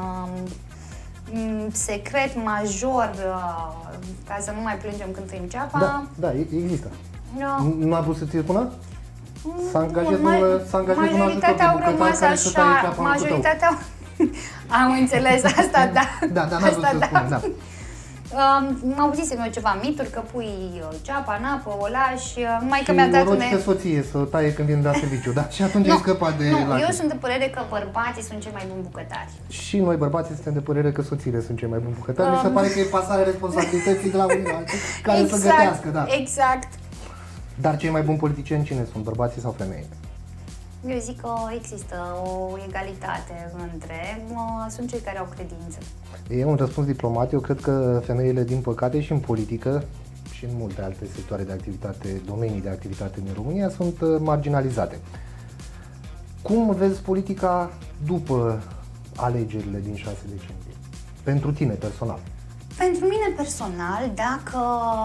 [SPEAKER 2] secret major ca să nu mai plângem când tăiem ceapa.
[SPEAKER 3] Da, există. Nu a vrut să ți spună? Să angajezi un ajutor de bucătar care să taie ceapa în cutău.
[SPEAKER 2] Am înțeles asta, da.
[SPEAKER 3] Da, dar n-am vrut să spun, da.
[SPEAKER 2] M-auzisem eu ceva mituri, că pui ceapa în apă, o lași, numai că mi-a dat
[SPEAKER 3] unde... Și soție să o taie când vine de la serviciu, da? Și atunci ai scăpat de lacrimi.
[SPEAKER 2] Eu sunt de părere că bărbații sunt cei mai buni bucătari.
[SPEAKER 3] Și noi bărbații suntem de părere că soțiile sunt cei mai buni bucătari. Mi se pare că e pasarea responsabilității de la unii alții care să gătească, da.
[SPEAKER 2] Exact.
[SPEAKER 3] Dar cei mai buni politicieni cine sunt, bărbații sau femeile?
[SPEAKER 2] Eu zic că există o egalitate între, sunt cei care au credință.
[SPEAKER 3] E un răspuns diplomat. Eu cred că femeile, din păcate, și în politică și în multe alte sectoare de activitate, domenii de activitate din România, sunt marginalizate. Cum vezi politica după alegerile din 6 decembrie? Pentru tine, personal.
[SPEAKER 2] Pentru mine, personal, dacă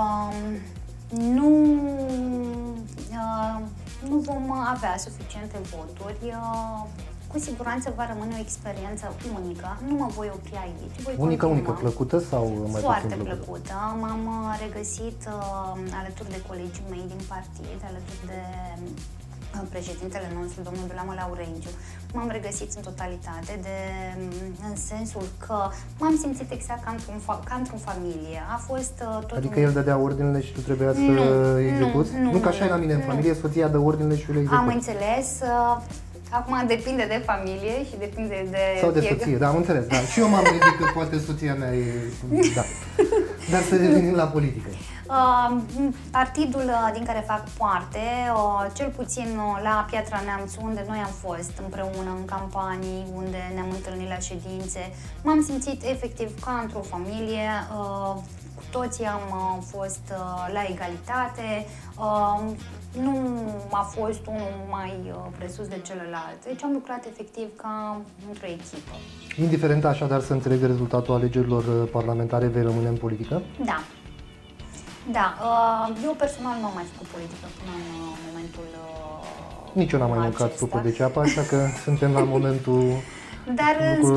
[SPEAKER 2] nu vom avea suficiente voturi, cu siguranță va rămâne o experiență unică. Nu mă voi opri aici.
[SPEAKER 3] Unică, plăcută sau mai
[SPEAKER 2] foarte
[SPEAKER 3] puțin
[SPEAKER 2] plăcută? M-am regăsit alături de colegii mei din partid, alături de președintele nostru, domnul Belamu Laurențiu. M-am regăsit în totalitate, în sensul că m-am simțit exact ca într-o familie. A fost tot
[SPEAKER 3] Adică el dădea ordinele și tu trebuia să execuți? Nu, că așa e la mine în familie, soția dă ordinele și eu le execut.
[SPEAKER 2] Am înțeles. Acum depinde de familie și depinde de...
[SPEAKER 3] Sau de soție, da, am înțeles. Da. Și eu m-am gândit că poate soția mea e... Da. Dar să revenim la politică.
[SPEAKER 2] Partidul din care fac parte, cel puțin la Piatra Neamț, unde noi am fost împreună în campanii, unde ne-am întâlnit la ședințe, m-am simțit efectiv ca într-o familie. Cu toții am fost la egalitate, nu a fost unul mai presus de celălalt. Deci am lucrat efectiv ca într-o echipă.
[SPEAKER 3] Indiferent așadar să înțeleg rezultatul alegerilor parlamentare, vei rămâne în politică?
[SPEAKER 2] Da. Da, eu personal nu am mai făcut politică până în momentul
[SPEAKER 3] Nici eu n-am mai mâncat supă de ceapă, așa că suntem la momentul...
[SPEAKER 2] Dar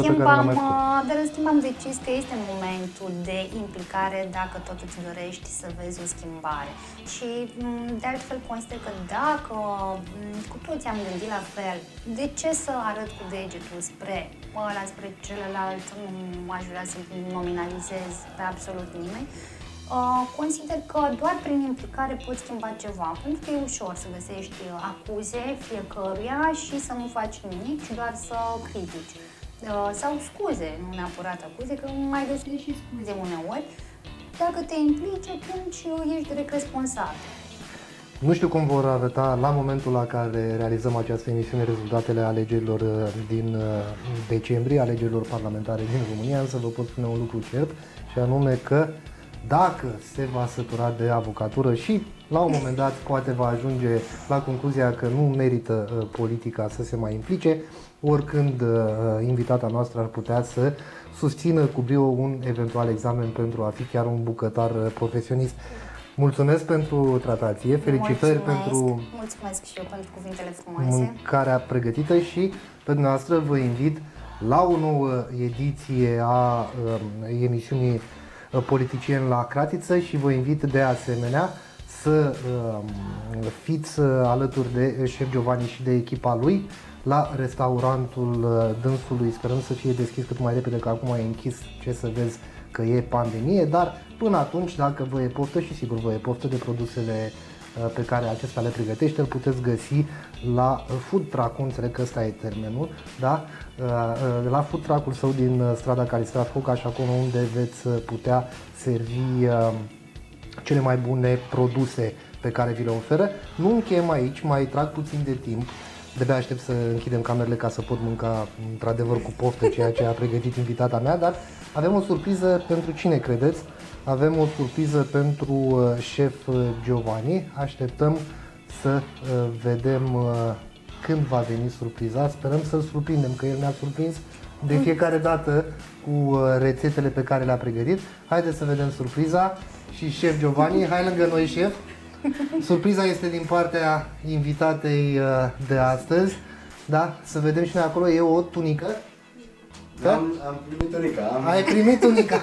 [SPEAKER 2] în schimb am decis că este momentul de implicare dacă tot îți dorești să vezi o schimbare. Și de altfel consider că dacă cu toți am gândit la fel, de ce să arăt cu degetul spre ăla, spre celălalt, nu aș vrea să nominalizez pe absolut nimeni. Consider că doar prin implicare poți schimba ceva, pentru că e ușor să găsești acuze fiecăruia și să nu faci nimic, ci doar să critici. Sau scuze, nu neapărat acuze, că mai găsești și scuze uneori. Dacă te implici, atunci ești direct responsabil.
[SPEAKER 3] Nu știu cum vor arăta la momentul la care realizăm această emisiune rezultatele alegerilor din decembrie, alegerilor parlamentare din România, însă vă pot spune un lucru cert, și anume că dacă se va sătura de avocatură și la un moment dat poate va ajunge la concluzia că nu merită politica să se mai implice, oricând invitata noastră ar putea să susțină cu brio un eventual examen pentru a fi chiar un bucătar profesionist. Mulțumesc pentru tratație, felicitări pentru
[SPEAKER 2] Mulțumesc și eu pentru cuvintele frumoase.
[SPEAKER 3] mâncarea pregătită și pe dumneavoastră vă invit la o nouă ediție a emisiunii Politicieni la Cratiță și vă invit de asemenea să fiți alături de șef Giovanni și de echipa lui la restaurantul dânsului. Sperăm să fie deschis cât mai repede, că acum e închis, ce să vezi că e pandemie, dar până atunci, dacă vă e poftă, și sigur vă e poftă de produsele pe care acesta le pregătește, îl puteți găsi la food truck-ul, înțeleg că ăsta e termenul, da? La food truck-ul său din strada Calistrat Focaș, acolo unde veți putea servi cele mai bune produse pe care vi le oferă. Nu încheiem aici, mai trag puțin de timp. De-abia aștept să închidem camerele ca să pot mânca într-adevăr cu poftă ceea ce a pregătit invitata mea, dar avem o surpriză pentru cine credeți? Avem o surpriză pentru șef Giovanni. Așteptăm să vedem când va veni surpriza. Sperăm să-l surprindem, că el ne-a surprins de fiecare dată cu rețetele pe care le-a pregătit. Haideți să vedem surpriza. Și șef Giovanni, hai lângă noi, șef. Surpriza este din partea invitatei de astăzi. Da? Să vedem și noi acolo. E o tunică.
[SPEAKER 1] Da? Am primit tunica.
[SPEAKER 3] Ai primit tunica.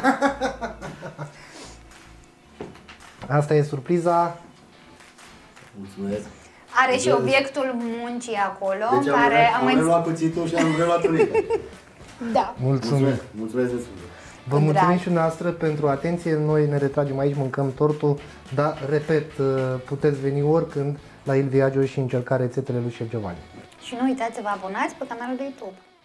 [SPEAKER 3] Asta e surpriza.
[SPEAKER 1] Mulțumesc.
[SPEAKER 2] Are și obiectul muncii acolo,
[SPEAKER 1] Deci
[SPEAKER 2] care
[SPEAKER 1] am reluat cuțitul și am reluat tunica.
[SPEAKER 2] Da.
[SPEAKER 3] Mulțumesc.
[SPEAKER 1] Mulțumesc destul.
[SPEAKER 3] Vă mulțumim și noastră pentru atenție. Noi ne retragem aici, mâncăm tortul, dar, repet, puteți veni oricând la Il Viaggio și încerca rețetele lui șef Giovanni.
[SPEAKER 2] Și nu uitați să vă abonați pe canalul de YouTube.